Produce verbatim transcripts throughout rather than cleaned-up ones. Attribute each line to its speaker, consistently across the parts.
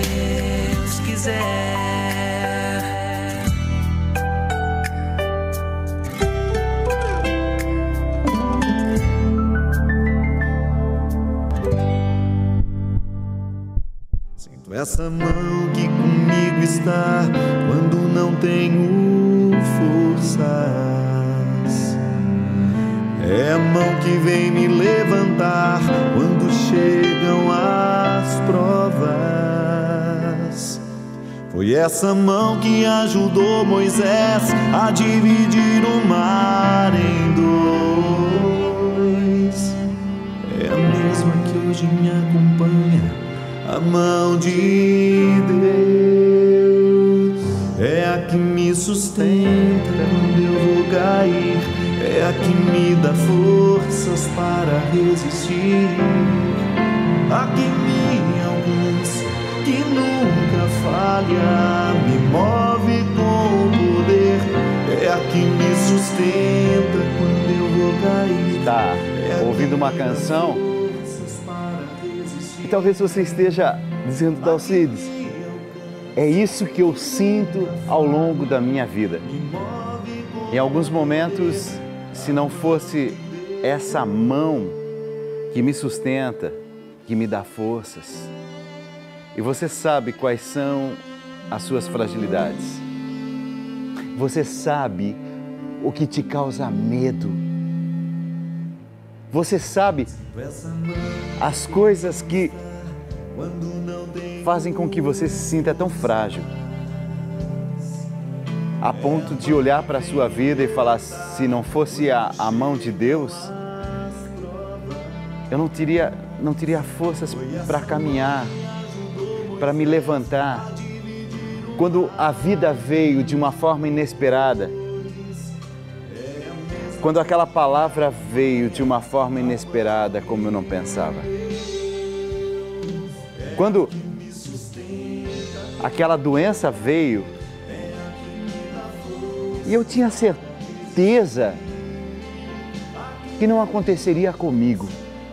Speaker 1: Deus quiser.
Speaker 2: Essa mão que comigo está quando não tenho forças. É a mão que vem me levantar quando chegam as provas. Foi essa mão que ajudou Moisés a dividir o mar em dois. É a mesma que hoje me acompanha, a mão de Deus. É a que me sustenta quando eu vou cair, é a que me dá forças para resistir, a que me alguns que nunca falha, me move com poder, é a que me sustenta quando eu vou cair.
Speaker 3: Tá ouvindo uma canção? Talvez você esteja dizendo, Dalcides, é isso que eu sinto ao longo da minha vida. Em alguns momentos, se não fosse essa mão que me sustenta, que me dá forças, e você sabe quais são as suas fragilidades. Você sabe o que te causa medo. Você sabe as coisas que fazem com que você se sinta tão frágil, a ponto de olhar para a sua vida e falar, se não fosse a, a mão de Deus, eu não teria, não teria forças para caminhar, para me levantar. Quando a vida veio de uma forma inesperada, quando aquela palavra veio de uma forma inesperada, como eu não pensava. Quando aquela doença veio e eu tinha certeza que não aconteceria comigo.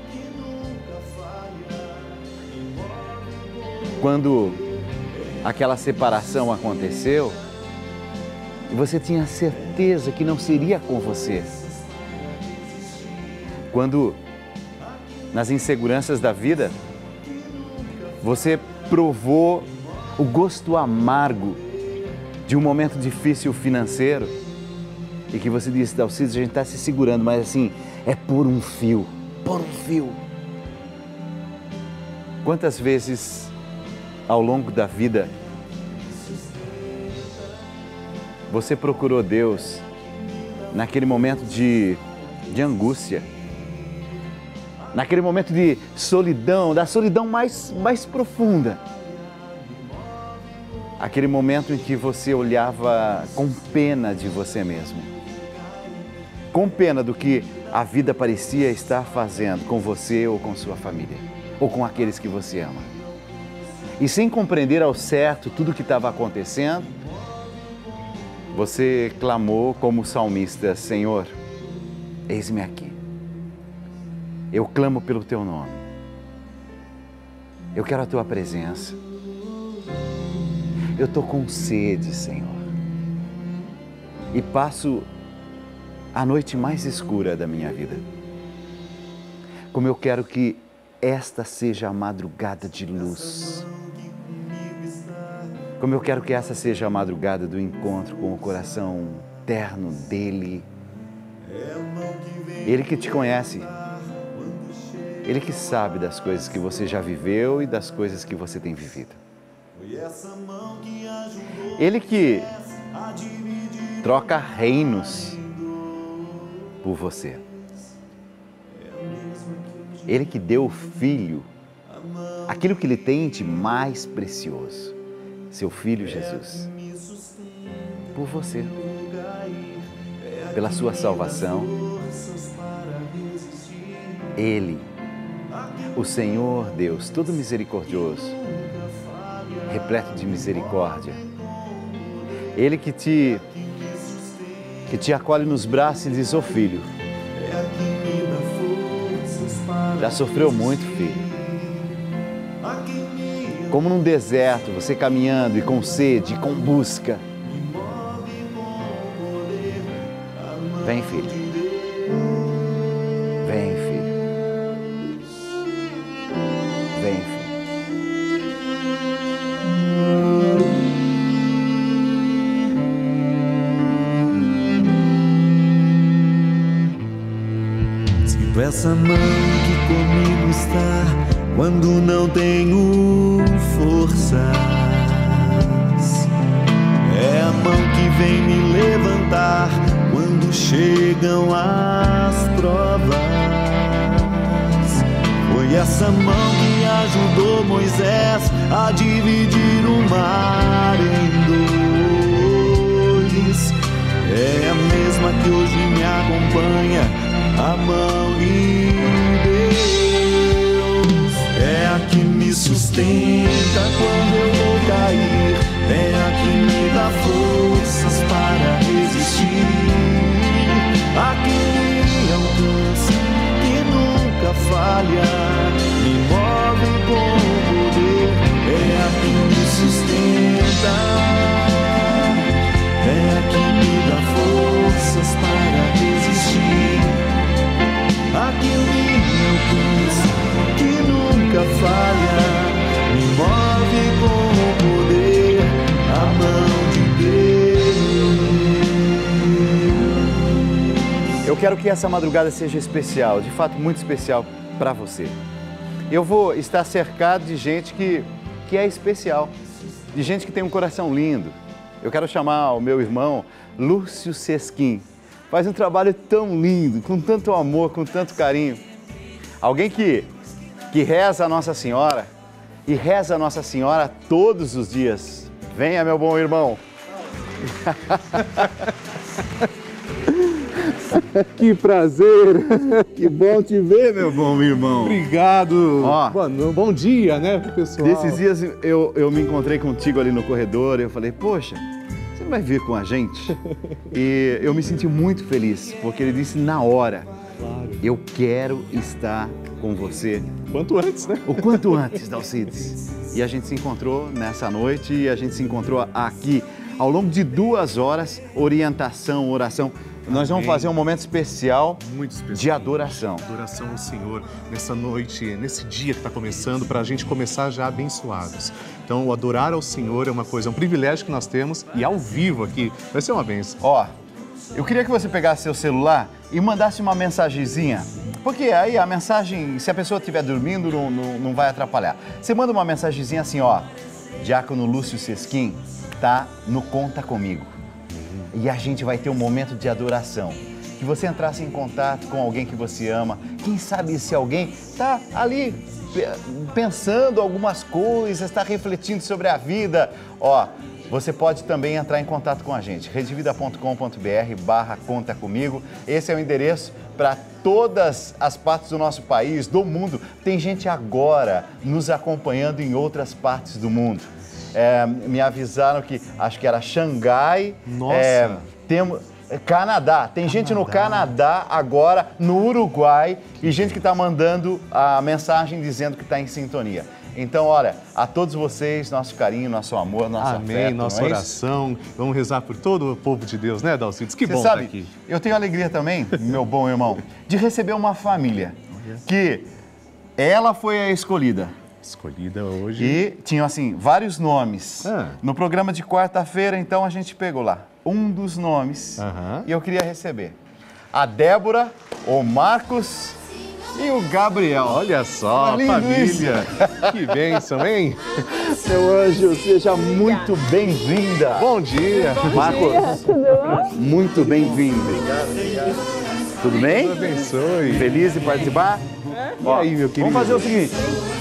Speaker 3: Quando aquela separação aconteceu e você tinha certeza que não seria com você. Quando, nas inseguranças da vida, você provou o gosto amargo de um momento difícil financeiro e que você disse, Dalcides, a gente está se segurando, mas assim, é por um fio, por um fio. Quantas vezes ao longo da vida você procurou Deus naquele momento de, de angústia, naquele momento de solidão, da solidão mais, mais profunda. Aquele momento em que você olhava com pena de você mesmo, com pena do que a vida parecia estar fazendo com você ou com sua família, ou com aqueles que você ama. E sem compreender ao certo tudo o que estava acontecendo, você clamou como salmista, Senhor, eis-me aqui. Eu clamo pelo Teu nome. Eu quero a Tua presença. Eu estou com sede, Senhor. E passo a noite mais escura da minha vida. Como eu quero que esta seja a madrugada de luz. Como eu quero que essa seja a madrugada do encontro com o coração terno dEle. Ele que te conhece. Ele que sabe das coisas que você já viveu e das coisas que você tem vivido. Ele que troca reinos por você. Ele que deu o Filho, aquilo que Ele tem de mais precioso, seu Filho Jesus, por você, pela sua salvação. Ele, o Senhor Deus, todo misericordioso, repleto de misericórdia, Ele que te, que te acolhe nos braços e diz, ô filho, já sofreu muito, filho. como num deserto, você caminhando e com sede, com busca. Vem, filho. Vem, filho. Vem, filho.
Speaker 2: Sinto essa mão que comigo está quando não tenho forças. É a mão que vem me levantar quando chegam as provas. Foi essa mão que ajudou Moisés a dividir o mar em dois. É a mesma que hoje me acompanha, a mão de Deus. É a que me sustenta quando eu vou cair, é a que me dá forças para resistir, a que me alcança, que nunca falha, me move com poder. É a que me sustenta, é a que me dá forças para resistir, a que me alcança, que nunca falha, me move com poder, a mão de Deus.
Speaker 3: Eu quero que essa madrugada seja especial, de fato muito especial para você. Eu vou estar cercado de gente que, que é especial, de gente que tem um coração lindo. Eu quero chamar o meu irmão Lúcio Sesquim. Faz um trabalho tão lindo, com tanto amor, com tanto carinho. Alguém que, que reza a Nossa Senhora e reza a Nossa Senhora todos os dias. Venha, meu bom irmão.
Speaker 4: Que prazer!
Speaker 3: Que bom te ver, meu bom irmão.
Speaker 4: Obrigado!
Speaker 3: Ó,
Speaker 4: bom, bom dia, né, pessoal?
Speaker 3: Desses dias eu, eu me encontrei contigo ali no corredor e eu falei, poxa, você vai vir com a gente? E eu me senti muito feliz, porque ele disse na hora,
Speaker 4: Claro.
Speaker 3: eu quero estar com você.
Speaker 4: Quanto antes, né?
Speaker 3: O quanto antes, Dalcides. E a gente se encontrou nessa noite e a gente se encontrou aqui ao longo de duas horas, orientação, oração. Nós vamos
Speaker 4: Amém.
Speaker 3: fazer um momento especial,
Speaker 4: Muito especial.
Speaker 3: de adoração.
Speaker 4: Adoração ao Senhor nessa noite, nesse dia que está começando, para a gente começar já abençoados. Então, o adorar ao Senhor é uma coisa, é um privilégio que nós temos e ao vivo aqui vai ser uma bênção.
Speaker 3: Ó, eu queria que você pegasse seu celular e mandasse uma mensagenzinha, porque aí a mensagem, se a pessoa estiver dormindo, não, não, não vai atrapalhar. Você manda uma mensagenzinha assim, ó, Diácono Lúcio Sesquim tá no Conta Comigo. E a gente vai ter um momento de adoração. Que você entrasse em contato com alguém que você ama. Quem sabe esse alguém está ali pensando algumas coisas, está refletindo sobre a vida. Ó, você pode também entrar em contato com a gente. redevida ponto com ponto br barra Conta Comigo. Esse é o endereço para todas as partes do nosso país, do mundo. Tem gente agora nos acompanhando em outras partes do mundo. É, me avisaram que, acho que era Xangai.
Speaker 4: Nossa!
Speaker 3: É, temos, Canadá. Tem gente no Canadá agora, no Uruguai, e gente que está mandando a mensagem dizendo que está em sintonia. Então, olha, a todos vocês, nosso carinho, nosso amor, nosso
Speaker 4: Amém,
Speaker 3: afeto,
Speaker 4: nossa
Speaker 3: não é isso?
Speaker 4: oração. Vamos rezar por todo o povo de Deus, né, Dalcides? Que
Speaker 3: Você
Speaker 4: bom
Speaker 3: sabe,
Speaker 4: estar aqui.
Speaker 3: eu tenho alegria também, meu bom irmão, de receber uma família que ela foi a escolhida.
Speaker 4: Escolhida hoje.
Speaker 3: E tinham, assim, vários nomes.
Speaker 4: Ah.
Speaker 3: No programa de quarta-feira, então, a gente pegou lá um dos nomes
Speaker 4: Aham.
Speaker 3: e eu queria receber a Débora, o Marcos e o Gabriel.
Speaker 4: Olha só,
Speaker 3: Lindo
Speaker 4: família. Que bênção, hein?
Speaker 3: Meu anjo, seja muito bem-vinda.
Speaker 4: Bom dia.
Speaker 3: Marcos, muito bem-vindo. Obrigado, obrigado. Tudo bem?
Speaker 4: Deus abençoe.
Speaker 3: Feliz de participar?
Speaker 4: E aí, meu querido?
Speaker 3: Vamos fazer o seguinte.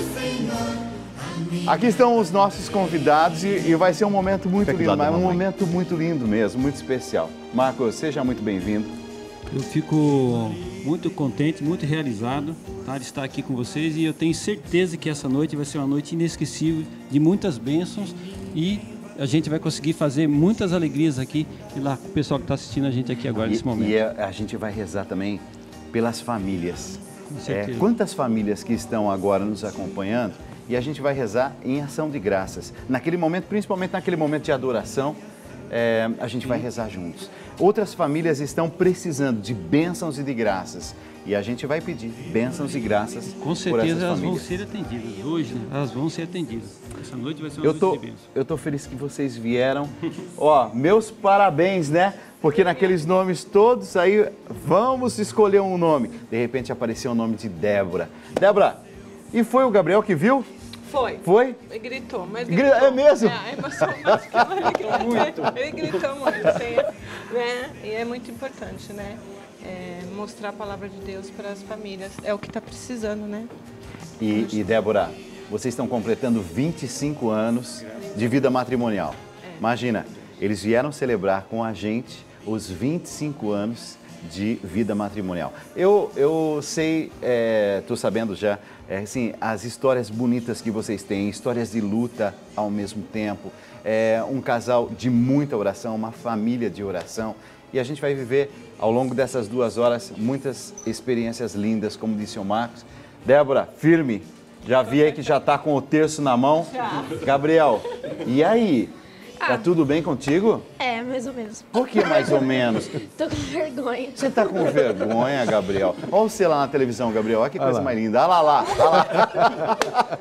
Speaker 3: Aqui estão os nossos convidados e, e vai ser um momento muito
Speaker 4: Fica aqui do
Speaker 3: lindo,
Speaker 4: lado
Speaker 3: mas
Speaker 4: da
Speaker 3: um
Speaker 4: mamãe.
Speaker 3: momento muito lindo mesmo, muito especial. Marcos, seja muito bem-vindo.
Speaker 5: Eu fico muito contente, muito realizado, tá, de estar aqui com vocês e eu tenho certeza que essa noite vai ser uma noite inesquecível, de muitas bênçãos e a gente vai conseguir fazer muitas alegrias aqui e lá com o pessoal que está assistindo a gente aqui agora, nesse
Speaker 3: E,
Speaker 5: momento.
Speaker 3: e a, a gente vai rezar também pelas famílias.
Speaker 5: Com certeza.
Speaker 3: É, quantas famílias que estão agora nos acompanhando e a gente vai rezar em ação de graças. Naquele momento, principalmente naquele momento de adoração, é, a gente vai rezar juntos. Outras famílias estão precisando de bênçãos e de graças. E a gente vai pedir bênçãos e graças.
Speaker 5: Com certeza elas vão
Speaker 3: famílias.
Speaker 5: ser atendidas. Hoje, né? Elas vão ser atendidas. Essa noite vai ser uma
Speaker 3: Eu
Speaker 5: noite
Speaker 3: tô,
Speaker 5: de bênção.
Speaker 3: eu tô feliz que vocês vieram. Ó, meus parabéns, né? Porque naqueles nomes todos aí, vamos escolher um nome. De repente apareceu o nome de Débora. Débora, e foi o Gabriel que viu?
Speaker 6: Foi.
Speaker 3: Foi?
Speaker 6: Ele gritou, mas
Speaker 3: Gri-
Speaker 6: gritou.
Speaker 3: é mesmo?
Speaker 6: É, emocionante que ela- ele gritou muito. Ele gritou muito, assim, né? E é muito importante, né? É, mostrar a palavra de Deus para as famílias. É o que está precisando, né?
Speaker 3: E, e Débora, vocês estão completando vinte e cinco anos de vida matrimonial. Imagina, eles vieram celebrar com a gente os vinte e cinco anos de vida matrimonial. Eu, eu sei, estou sabendo já, é, assim, as histórias bonitas que vocês têm, histórias de luta ao mesmo tempo, é, um casal de muita oração, uma família de oração. E a gente vai viver, ao longo dessas duas horas, muitas experiências lindas, como disse o Marcos. Débora, firme, já vi aí que já está com o terço na mão. Gabriel, e aí? Tá
Speaker 7: Ah.
Speaker 3: tudo bem contigo?
Speaker 7: É, mais ou menos.
Speaker 3: Por que mais ou menos?
Speaker 7: Tô com vergonha.
Speaker 3: Você tá com vergonha, Gabriel? Olha você lá na televisão, Gabriel. Olha que coisa mais linda. Olha lá, lá. Olha lá.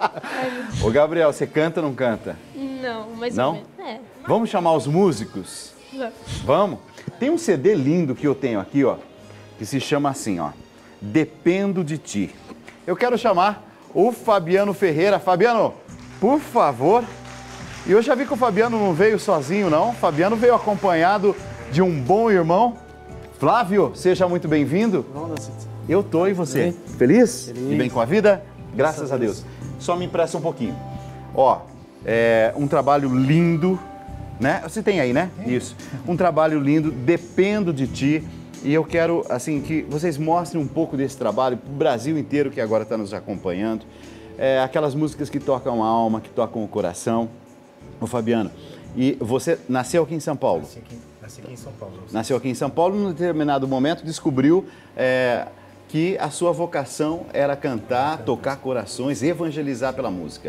Speaker 3: Ô, Gabriel, você canta ou não canta?
Speaker 7: Não, mais
Speaker 3: Não?
Speaker 7: ou menos. É.
Speaker 3: Vamos chamar os músicos?
Speaker 7: Vamos.
Speaker 3: Vamos? Tem um C D lindo que eu tenho aqui, ó, que se chama assim, ó, Dependo de Ti. Eu quero chamar o Fabiano Ferreira. Fabiano, por favor. E eu já vi que o Fabiano não veio sozinho, não. O Fabiano veio acompanhado de um bom irmão. Flávio, seja muito bem-vindo. Eu tô, e você? Feliz?
Speaker 8: Feliz.
Speaker 3: E bem com a vida? Graças a Deus. Só me empresta um pouquinho. Ó, é um trabalho lindo, né? Você tem aí, né? Isso. Um trabalho lindo, Dependo de Ti. E eu quero, assim, que vocês mostrem um pouco desse trabalho para o Brasil inteiro que agora está nos acompanhando. É, aquelas músicas que tocam a alma, que tocam o coração. Ô, Fabiano, e você nasceu aqui em São Paulo?
Speaker 8: Nasci aqui, nasci aqui em São Paulo.
Speaker 3: Nasceu aqui em São Paulo, num determinado momento descobriu é, que a sua vocação era cantar, tocar corações, evangelizar pela música.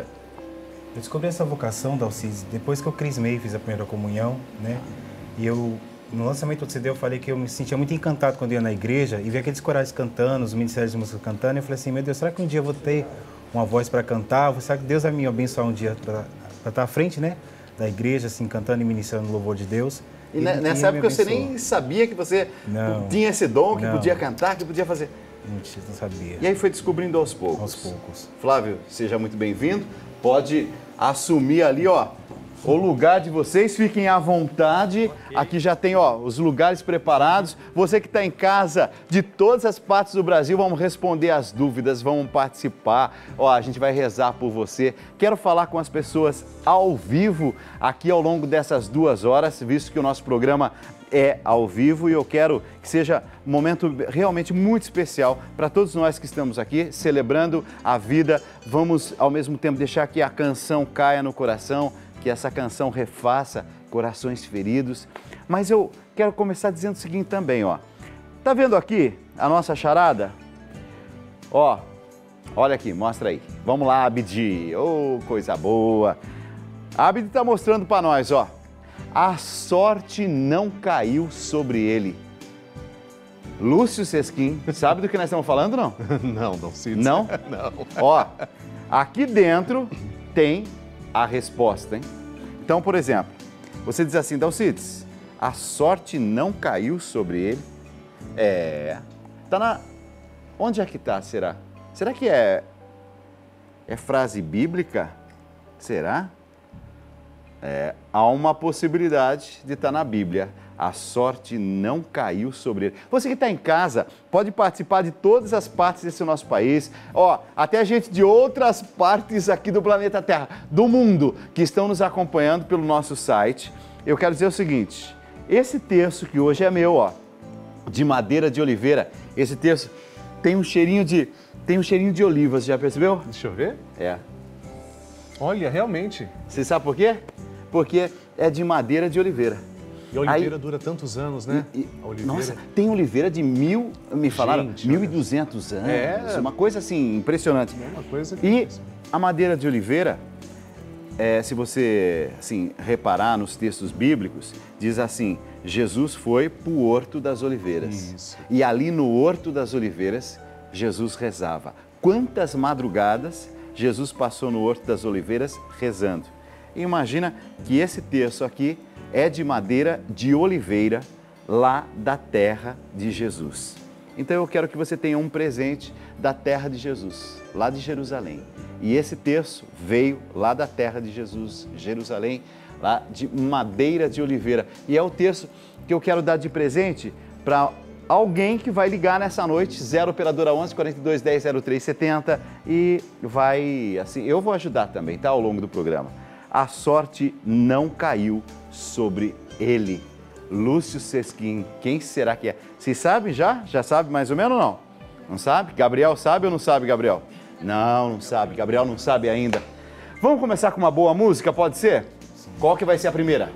Speaker 8: Eu descobri essa vocação, Dalcides, depois que eu crismei, fiz a primeira comunhão, né? E eu, no lançamento do C D, eu falei que eu me sentia muito encantado quando eu ia na igreja e via aqueles corais cantando, os ministérios de música cantando, e eu falei assim, meu Deus, será que um dia eu vou ter uma voz para cantar? Será que Deus vai me abençoar um dia para estar à frente, né? Da igreja, assim, cantando e ministrando o louvor de Deus.
Speaker 3: E, e nessa época você nem sabia que você
Speaker 8: não,
Speaker 3: tinha esse dom, que
Speaker 8: não.
Speaker 3: podia cantar, que podia fazer.
Speaker 8: Não, não sabia.
Speaker 3: E aí foi descobrindo aos poucos.
Speaker 8: Aos poucos.
Speaker 3: Flávio, seja muito bem-vindo. Pode assumir ali, ó, o lugar de vocês. Fiquem à vontade. Aqui já tem, ó, os lugares preparados. Você que está em casa, de todas as partes do Brasil, vamos responder as dúvidas, vamos participar. Ó, a gente vai rezar por você. Quero falar com as pessoas ao vivo aqui ao longo dessas duas horas, visto que o nosso programa é ao vivo, e eu quero que seja um momento realmente muito especial para todos nós que estamos aqui celebrando a vida. Vamos ao mesmo tempo deixar que a canção caia no coração, que essa canção refaça corações feridos. Mas eu quero começar dizendo o seguinte também, ó. Tá vendo aqui a nossa charada? Ó, olha aqui, mostra aí. Vamos lá, Abdi. Ô, coisa boa. A Abdi tá mostrando para nós, ó. A sorte não caiu sobre ele. Lúcio Sesquim, sabe do que nós estamos falando, não?
Speaker 4: Não, não, Cides.
Speaker 3: Não?
Speaker 4: Não.
Speaker 3: Ó, aqui dentro tem a resposta, hein? Então, por exemplo, você diz assim, Dalcides, a sorte não caiu sobre ele. É, tá na... Onde é que tá, será? Será que é... É frase bíblica? Será? É, há uma possibilidade de estar na Bíblia. A sorte não caiu sobre ele. Você que está em casa, pode participar de todas as partes desse nosso país. Ó, até gente de outras partes aqui do planeta Terra, do mundo, que estão nos acompanhando pelo nosso site. Eu quero dizer o seguinte, esse terço que hoje é meu, ó, de madeira de oliveira, esse terço tem um cheirinho de, tem um cheirinho de olivas, já percebeu?
Speaker 4: Deixa eu ver.
Speaker 3: É.
Speaker 4: Olha, realmente.
Speaker 3: Você sabe por quê? Porque é de madeira de oliveira.
Speaker 4: E a oliveira
Speaker 3: Aí,
Speaker 4: dura tantos anos, né?
Speaker 3: E, e,
Speaker 4: a oliveira.
Speaker 3: Nossa, tem oliveira de mil, me falaram,
Speaker 4: Gente,
Speaker 3: mil e duzentos anos.
Speaker 4: É.
Speaker 3: Uma coisa assim, impressionante.
Speaker 4: É uma coisa que...
Speaker 3: E a madeira de oliveira, é, se você assim, reparar nos textos bíblicos, diz assim, Jesus foi para o Horto das Oliveiras.
Speaker 4: Isso.
Speaker 3: E ali no Horto das Oliveiras, Jesus rezava. Quantas madrugadas Jesus passou no Horto das Oliveiras rezando. E imagina que esse terço aqui é de madeira de oliveira lá da terra de Jesus. Então eu quero que você tenha um presente da terra de Jesus, lá de Jerusalém. E esse terço veio lá da terra de Jesus, Jerusalém, lá de madeira de oliveira. E é o terço que eu quero dar de presente para alguém que vai ligar nessa noite, zero operadora onze, quarenta e dois, dez, zero três setenta, e vai, assim, eu vou ajudar também, tá, ao longo do programa. A sorte não caiu sobre ele. Lúcio Sesquim, quem será que é? Vocês sabem já? Já sabe mais ou menos ou não? Não sabe? Gabriel sabe ou não sabe, Gabriel? Não, não sabe. Gabriel não sabe ainda. Vamos começar com uma boa música, pode ser? Sim. Qual que vai ser a primeira?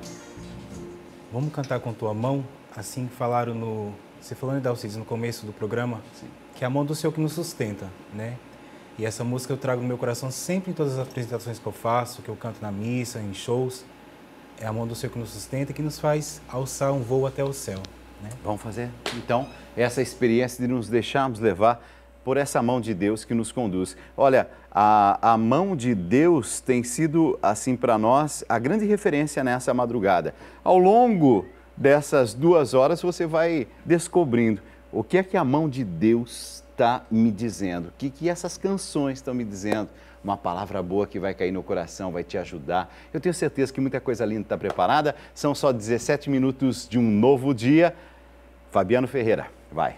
Speaker 8: Vamos cantar com tua mão, assim que falaram no... Você falou, né, Dalcides, no começo do programa, Sim. que é a mão do Senhor que nos sustenta, né? E essa música eu trago no meu coração sempre em todas as apresentações que eu faço, que eu canto na missa, em shows. É a mão do Senhor que nos sustenta e que nos faz alçar um voo até o céu, né?
Speaker 3: Vamos fazer, então, essa experiência de nos deixarmos levar por essa mão de Deus que nos conduz. Olha, a, a mão de Deus tem sido, assim, para nós, a grande referência nessa madrugada. Ao longo dessas duas horas, você vai descobrindo o que é que a mão de Deus está me dizendo, o que, que essas canções estão me dizendo. Uma palavra boa que vai cair no coração, vai te ajudar. Eu tenho certeza que muita coisa linda está preparada. São só dezessete minutos de um novo dia. Fabiano Ferreira, vai.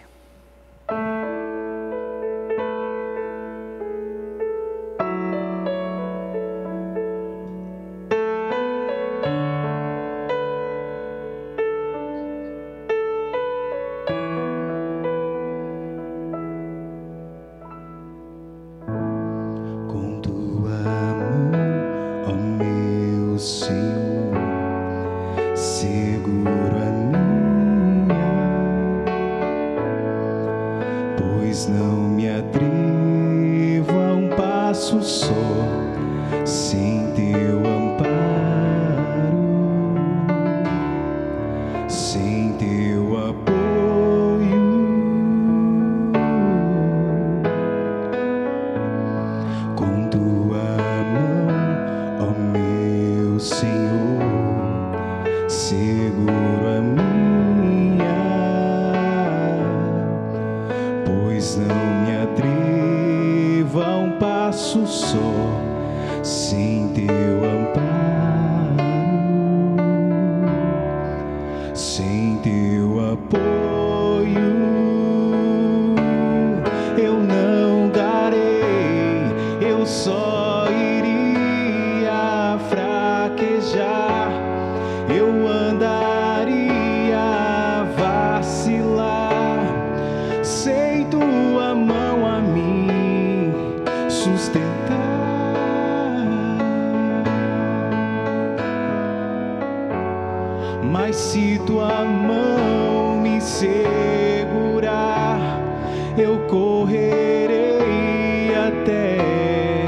Speaker 9: Mas se tua mão me segurar, eu correrei até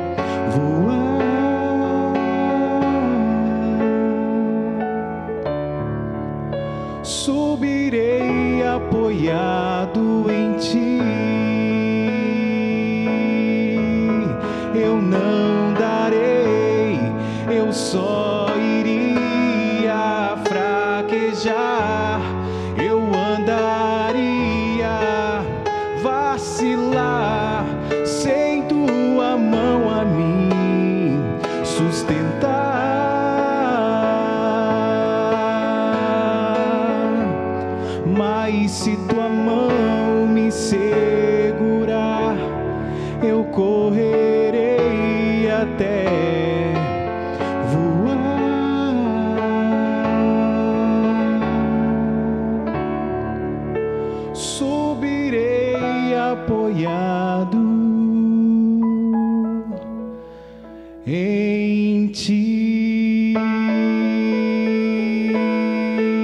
Speaker 9: voar. Subirei apoiado em ti. Eu não darei, eu só iria fraquejar. Eu andaria, vacilar, sem tua mão a mim sustentar. Mas se tua mão me segurar, eu correrei até voar. Subirei apoiado em ti.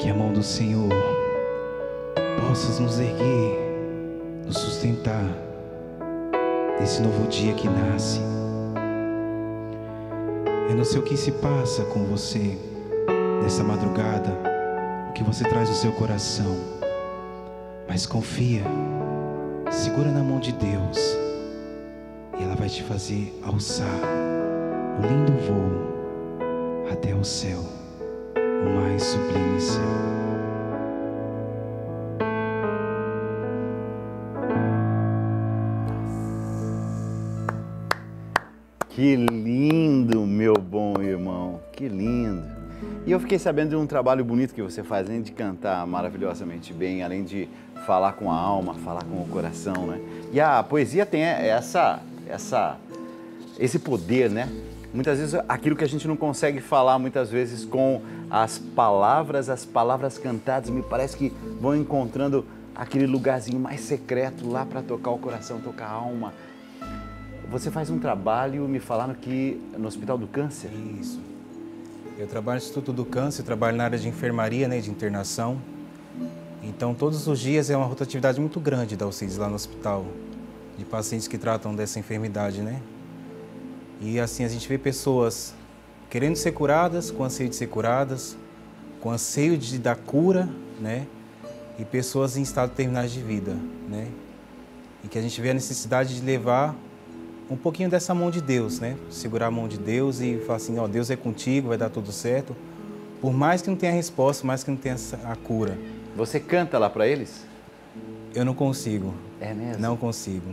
Speaker 9: Que a mão do Senhor possa nos erguer, nos sustentar nesse novo dia que nasce. Eu não sei o que se passa com você nessa madrugada, o que você traz no seu coração, mas confia, segura na mão de Deus e ela vai te fazer alçar um lindo voo até o céu, o mais sublime céu.
Speaker 3: Que lindo, meu bom irmão, que lindo. E eu fiquei sabendo de um trabalho bonito que você faz, além de cantar maravilhosamente bem, além de falar com a alma, falar com o coração, né? E a poesia tem essa, essa, esse poder, né? Muitas vezes aquilo que a gente não consegue falar, muitas vezes com as palavras, as palavras cantadas, me parece que vão encontrando aquele lugarzinho mais secreto lá para tocar o coração, tocar a alma. Você faz um trabalho, me falaram que no Hospital do Câncer.
Speaker 8: Isso. Eu trabalho no Instituto do Câncer, trabalho na área de enfermaria, né, de internação. Então, todos os dias é uma rotatividade muito grande da Alcides lá no hospital, de pacientes que tratam dessa enfermidade, né? E assim, a gente vê pessoas querendo ser curadas, com anseio de ser curadas, com anseio de dar cura, né? E pessoas em estado terminais de vida, né? E que a gente vê a necessidade de levar um pouquinho dessa mão de Deus, né? Segurar a mão de Deus e falar assim, ó, Deus é contigo, vai dar tudo certo. Por mais que não tenha resposta, por mais que não tenha a cura.
Speaker 3: Você canta lá para eles?
Speaker 8: Eu não consigo.
Speaker 3: É mesmo?
Speaker 8: Não consigo.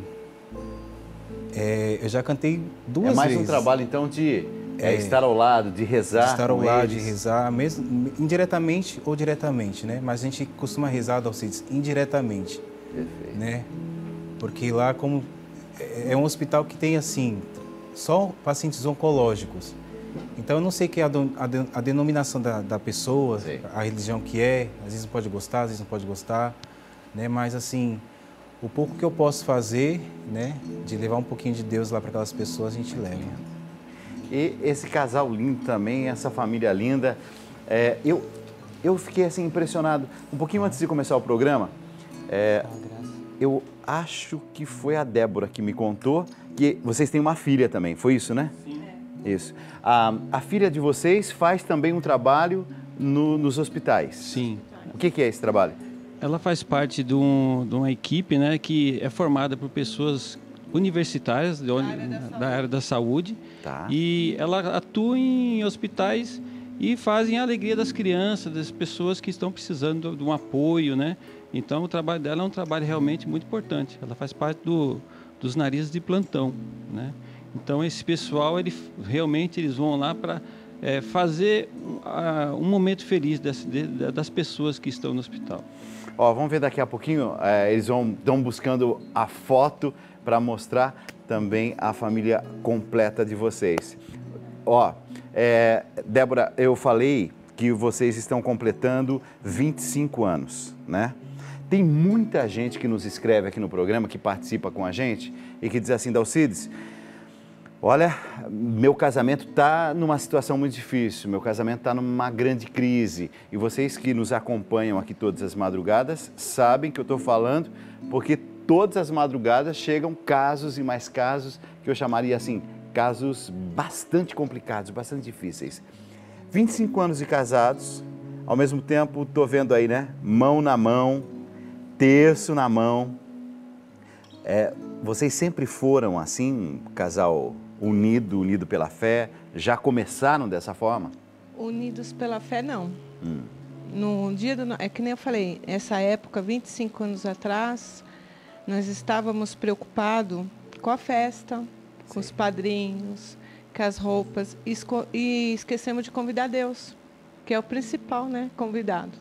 Speaker 8: É, eu já cantei duas vezes.
Speaker 3: É mais
Speaker 8: vezes.
Speaker 3: um trabalho, então, de é,
Speaker 8: É,
Speaker 3: estar ao lado, de rezar
Speaker 8: de estar ao
Speaker 3: com
Speaker 8: lado,
Speaker 3: eles.
Speaker 8: de rezar, mesmo, indiretamente ou diretamente, né? Mas a gente costuma rezar, Alcides, indiretamente.
Speaker 3: Perfeito.
Speaker 8: Né? Porque lá, como é um hospital que tem, assim, só pacientes oncológicos. Então, eu não sei que é a, do, a, de, a denominação da, da pessoa,
Speaker 3: Sim.
Speaker 8: a religião que é, às vezes pode gostar, às vezes não pode gostar, né? Mas, assim, o pouco que eu posso fazer, né, de levar um pouquinho de Deus lá para aquelas pessoas, a gente leva.
Speaker 3: E esse casal lindo também, essa família linda, é, eu, eu fiquei assim impressionado. Um pouquinho antes de começar o programa, é, eu acho que foi a Débora que me contou que vocês têm uma filha também, foi isso, né? Sim. Isso. A, a filha de vocês faz também um trabalho no, nos hospitais.
Speaker 5: Sim.
Speaker 3: O que, que é esse trabalho?
Speaker 5: Ela faz parte de, um, de uma equipe, né, que é formada por pessoas universitárias de onde, da, área da, da área da saúde.
Speaker 3: Tá.
Speaker 5: E ela atua em hospitais e fazem a alegria das crianças, das pessoas que estão precisando de um apoio, né? Então, o trabalho dela é um trabalho realmente muito importante. Ela faz parte do, dos narizes de plantão, né? Então, esse pessoal, ele, realmente, eles vão lá para é, fazer uh, um momento feliz das, de, das pessoas que estão no hospital.
Speaker 3: Ó, vamos ver daqui a pouquinho, é, eles vão, estão buscando a foto para mostrar também a família completa de vocês. Ó, é, Débora, eu falei que vocês estão completando vinte e cinco anos, né? Tem muita gente que nos escreve aqui no programa, que participa com a gente e que diz assim, Dalcides, olha, meu casamento está numa situação muito difícil, meu casamento está numa grande crise. E vocês que nos acompanham aqui todas as madrugadas sabem que eu estou falando porque todas as madrugadas chegam casos e mais casos que eu chamaria assim, casos bastante complicados, bastante difíceis. vinte e cinco anos de casados, ao mesmo tempo estou vendo aí, né, mão na mão, terço na mão. É, vocês sempre foram assim, um casal unido, unido pela fé? Já começaram dessa forma?
Speaker 6: Unidos pela fé, não.
Speaker 3: Hum.
Speaker 6: No dia do... É que nem eu falei, essa época, vinte e cinco anos atrás, nós estávamos preocupados com a festa, com Sim. os padrinhos, com as roupas, e, esco... e esquecemos de convidar Deus, que é o principal, né? Convidado.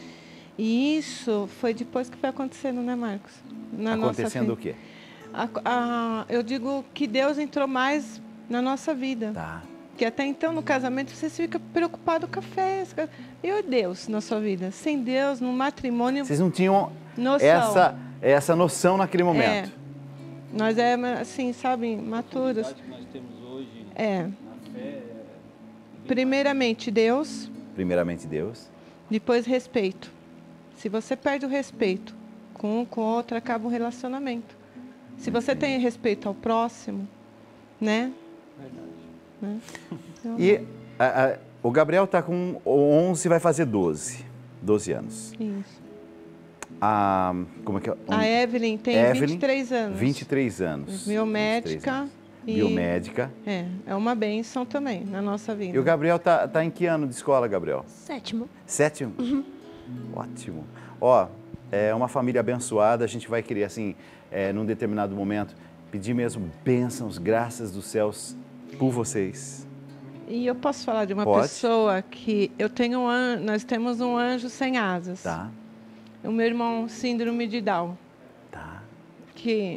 Speaker 6: E isso foi depois que foi acontecendo, né, Marcos? Na
Speaker 3: acontecendo
Speaker 6: nossa
Speaker 3: o quê?
Speaker 6: A, a, eu digo que Deus entrou mais na nossa vida.
Speaker 3: Tá.
Speaker 6: Que até então, no casamento, você fica preocupado com a festa. E Deus na sua vida? Sem Deus, no matrimônio...
Speaker 3: Vocês não tinham
Speaker 6: noção.
Speaker 3: essa, essa noção naquele momento?
Speaker 6: É. Nós é assim, sabe, maturos.
Speaker 5: Que nós temos hoje
Speaker 6: é.
Speaker 5: na fé,
Speaker 6: Primeiramente, Deus.
Speaker 3: Primeiramente, Deus.
Speaker 6: Depois, respeito. Se você perde o respeito com um, com o outro, acaba o relacionamento. Se você tem respeito ao próximo, né?
Speaker 5: Verdade.
Speaker 6: né? Então,
Speaker 3: E a, a, o Gabriel está com onze, vai fazer doze. doze anos.
Speaker 6: isso.
Speaker 3: A, como é que é?
Speaker 6: A Evelyn tem
Speaker 3: Evelyn,
Speaker 6: vinte e três anos.
Speaker 3: vinte e três anos.
Speaker 6: Biomédica.
Speaker 3: anos.
Speaker 6: E,
Speaker 3: Biomédica.
Speaker 6: É, é uma bênção também na nossa vida.
Speaker 3: E o Gabriel tá, tá em que ano de escola, Gabriel?
Speaker 7: Sétimo.
Speaker 3: Sétimo? Ótimo. Ó, é uma família abençoada, a gente vai querer, assim, é, num determinado momento, pedir mesmo bênçãos, graças dos céus por vocês.
Speaker 6: E eu posso falar de uma
Speaker 3: Pode.
Speaker 6: pessoa que eu tenho um an... nós temos um anjo sem asas.
Speaker 3: Tá,
Speaker 6: O meu irmão, síndrome de Down.
Speaker 3: tá.
Speaker 6: Que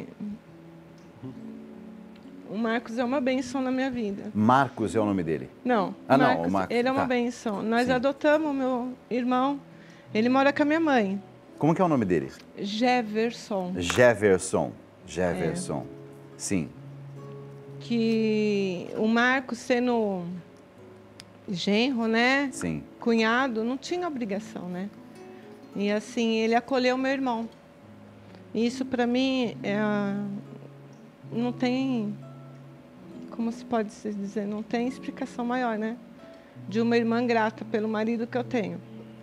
Speaker 6: o Marcos é uma bênção na minha vida.
Speaker 3: Marcos é o nome dele.
Speaker 6: Não,
Speaker 3: Ah, não,
Speaker 6: Marcos,
Speaker 3: o Marcos,
Speaker 6: ele é uma
Speaker 3: tá.
Speaker 6: bênção. Nós
Speaker 3: Sim.
Speaker 6: adotamos o meu irmão. Ele mora com a minha mãe,
Speaker 3: Como que é o nome dele?
Speaker 6: Jefferson.
Speaker 3: Jefferson. Jefferson. Sim.
Speaker 6: Que o Marcos, sendo genro, né?
Speaker 3: Sim.
Speaker 6: Cunhado, não tinha obrigação, né? E assim, ele acolheu meu irmão. Isso para mim é, não tem, como se pode se dizer, não tem explicação maior, né? De uma irmã grata pelo marido que eu tenho.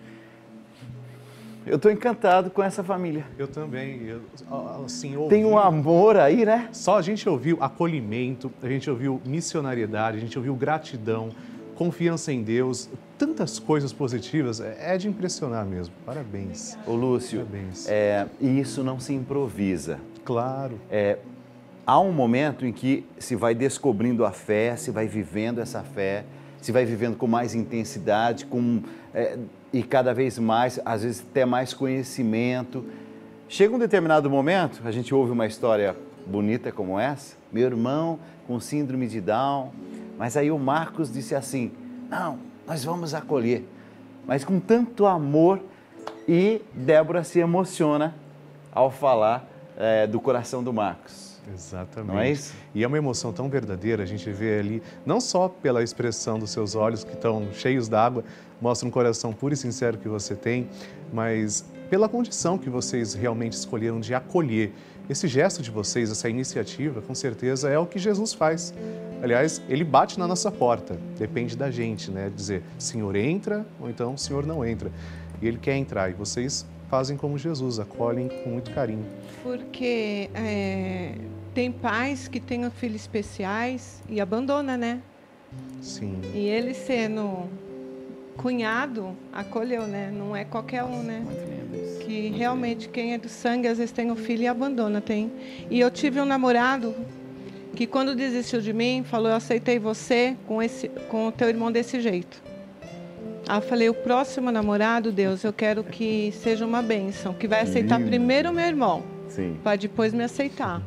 Speaker 3: Eu estou encantado com essa família.
Speaker 4: Eu também. Eu, assim, ouvi,
Speaker 3: Tem um amor aí, né?
Speaker 4: Só a gente ouviu acolhimento, a gente ouviu missionariedade, a gente ouviu gratidão, confiança em Deus, tantas coisas positivas. É, é de impressionar mesmo. Parabéns.
Speaker 3: Ô Lúcio,
Speaker 4: Parabéns.
Speaker 3: é, e isso não se improvisa.
Speaker 4: Claro.
Speaker 3: É, há um momento em que se vai descobrindo a fé, se vai vivendo essa fé, se vai vivendo com mais intensidade, com, é, e cada vez mais, às vezes até mais conhecimento. Chega um determinado momento, a gente ouve uma história bonita como essa, meu irmão com síndrome de Down, mas aí o Marcos disse assim, não, nós vamos acolher, mas com tanto amor, e Débora se emociona ao falar é, do coração do Marcos.
Speaker 4: Exatamente.
Speaker 3: Não é isso?
Speaker 4: E é uma emoção tão verdadeira, a gente vê ali, não só pela expressão dos seus olhos, que estão cheios d'água, mostra um coração puro e sincero que você tem, mas pela condição que vocês realmente escolheram de acolher. Esse gesto de vocês, essa iniciativa, com certeza é o que Jesus faz. Aliás, ele bate na nossa porta, depende da gente, né? Dizer, Senhor entra, ou então Senhor não entra. E ele quer entrar, e vocês fazem como Jesus, acolhem com muito carinho.
Speaker 6: Porque é, tem pais que têm filhos especiais e abandona, né?
Speaker 4: Sim.
Speaker 6: E ele sendo cunhado, acolheu, né? Não é qualquer um, né?
Speaker 3: Muito lindo isso.
Speaker 6: Que realmente quem é do sangue às vezes tem um filho e abandona, tem. E eu tive um namorado que quando desistiu de mim, falou, eu aceitei você com, esse, com o teu irmão desse jeito. Aí eu falei, o próximo namorado, Deus, eu quero que seja uma bênção, que vai aceitar
Speaker 3: Lindo.
Speaker 6: primeiro o meu irmão,
Speaker 3: Sim.
Speaker 6: para depois me aceitar.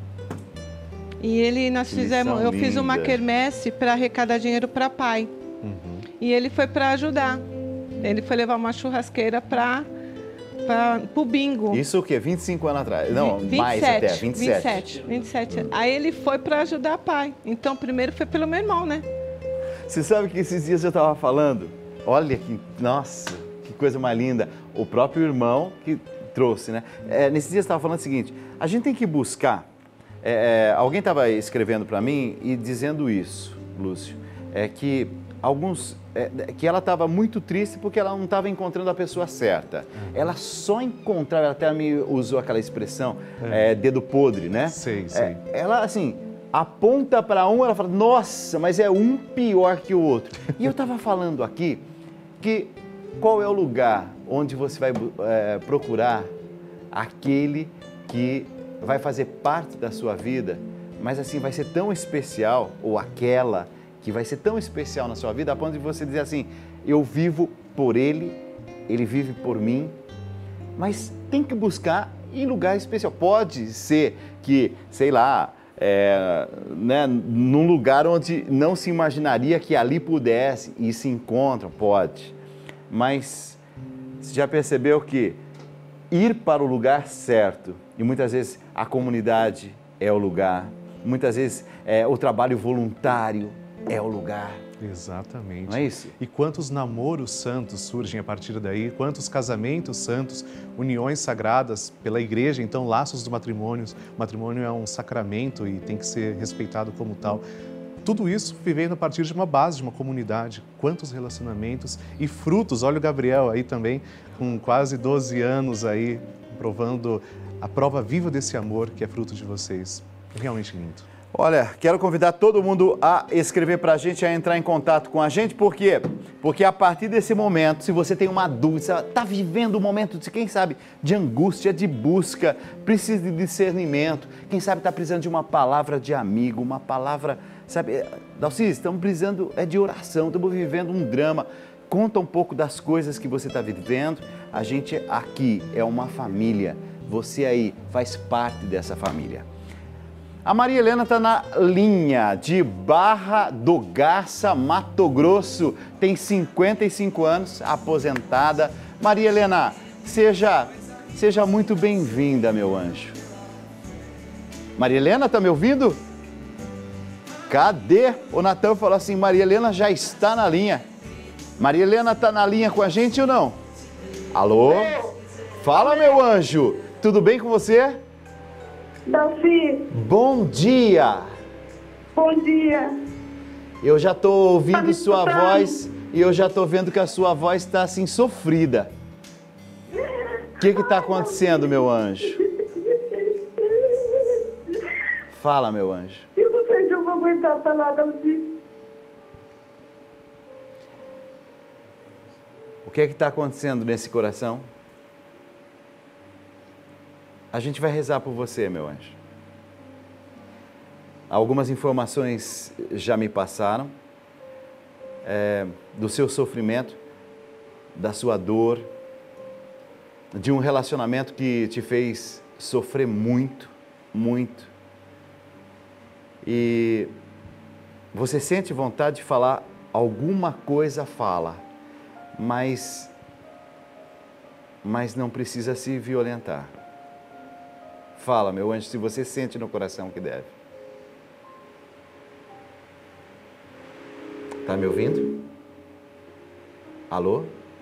Speaker 6: E ele, nós
Speaker 3: Que
Speaker 6: fizemos,
Speaker 3: lição
Speaker 6: eu fiz uma
Speaker 3: linda.
Speaker 6: quermesse para arrecadar dinheiro para pai.
Speaker 4: Uhum.
Speaker 6: E ele foi para ajudar. Ele foi levar uma churrasqueira para o bingo.
Speaker 3: Isso o quê? vinte e cinco anos atrás? Não,
Speaker 6: Vi-
Speaker 3: mais até, vinte e sete.
Speaker 6: vinte e sete, vinte e sete. Aí ele foi para ajudar pai. Então, primeiro foi pelo meu irmão, né?
Speaker 3: Você sabe que esses dias eu estava falando, olha que, nossa, que coisa mais linda, o próprio irmão que trouxe, né? É, nesses dias eu estava falando o seguinte, a gente tem que buscar, é, é, alguém estava escrevendo para mim e dizendo isso, Lúcio, é que alguns, é, que ela estava muito triste porque ela não estava encontrando a pessoa certa. Ela só encontrava, ela até me usou aquela expressão, é, dedo podre, né?
Speaker 4: Sei, sei.
Speaker 3: É, ela, assim, aponta para um, ela fala, nossa, mas é um pior que o outro. E eu estava falando aqui que qual é o lugar onde você vai é, procurar aquele que vai fazer parte da sua vida, mas assim, vai ser tão especial, ou aquela que vai ser tão especial na sua vida, a ponto de você dizer assim, eu vivo por ele, ele vive por mim, mas tem que buscar em lugar especial. Pode ser que, sei lá, é, né, num lugar onde não se imaginaria que ali pudesse e se encontram, pode. Mas você já percebeu que ir para o lugar certo, e muitas vezes a comunidade é o lugar, muitas vezes é, o trabalho voluntário é o lugar.
Speaker 4: Exatamente.
Speaker 3: Não é isso?
Speaker 4: E quantos namoros santos surgem a partir daí, quantos casamentos santos, uniões sagradas pela igreja, então laços do matrimônio. O matrimônio é um sacramento e tem que ser respeitado como tal. Tudo isso vivendo a partir de uma base, de uma comunidade. Quantos relacionamentos e frutos. Olha o Gabriel aí também, com quase doze anos aí, provando a prova viva desse amor que é fruto de vocês. Realmente lindo.
Speaker 3: Olha, quero convidar todo mundo a escrever para a gente, a entrar em contato com a gente. Por quê? Porque a partir desse momento, se você tem uma dúvida, está vivendo um momento de, quem sabe, de angústia, de busca, precisa de discernimento, quem sabe está precisando de uma palavra de amigo, uma palavra, sabe, Dalcis, estamos precisando é de oração, estamos vivendo um drama. Conta um pouco das coisas que você está vivendo. A gente aqui é uma família, você aí faz parte dessa família. A Maria Helena está na linha de Barra do Garça, Mato Grosso, tem cinquenta e cinco anos, aposentada. Maria Helena, seja, seja muito bem-vinda, meu anjo. Maria Helena, está me ouvindo? Cadê? O Natan falou assim, Maria Helena já está na linha. Maria Helena está na linha com a gente ou não? Alô? Fala, meu anjo, tudo bem com você?
Speaker 10: Dalci.
Speaker 3: Bom dia.
Speaker 10: Bom dia.
Speaker 3: Eu já estou ouvindo
Speaker 10: tá
Speaker 3: sua
Speaker 10: escutando?
Speaker 3: voz e eu já estou vendo que a sua voz está assim sofrida. O que está acontecendo, meu anjo? Fala, meu anjo.
Speaker 10: Eu não sei se eu vou aguentar falar, Dalci.
Speaker 3: O que está acontecendo nesse coração? A gente vai rezar por você, meu anjo. Algumas informações já me passaram é, do seu sofrimento, da sua dor, de um relacionamento que te fez sofrer muito, muito. E você sente vontade de falar alguma coisa, fala, mas, mas não precisa se violentar. Fala, meu anjo, se você sente no coração que deve. Tá me ouvindo? Alô?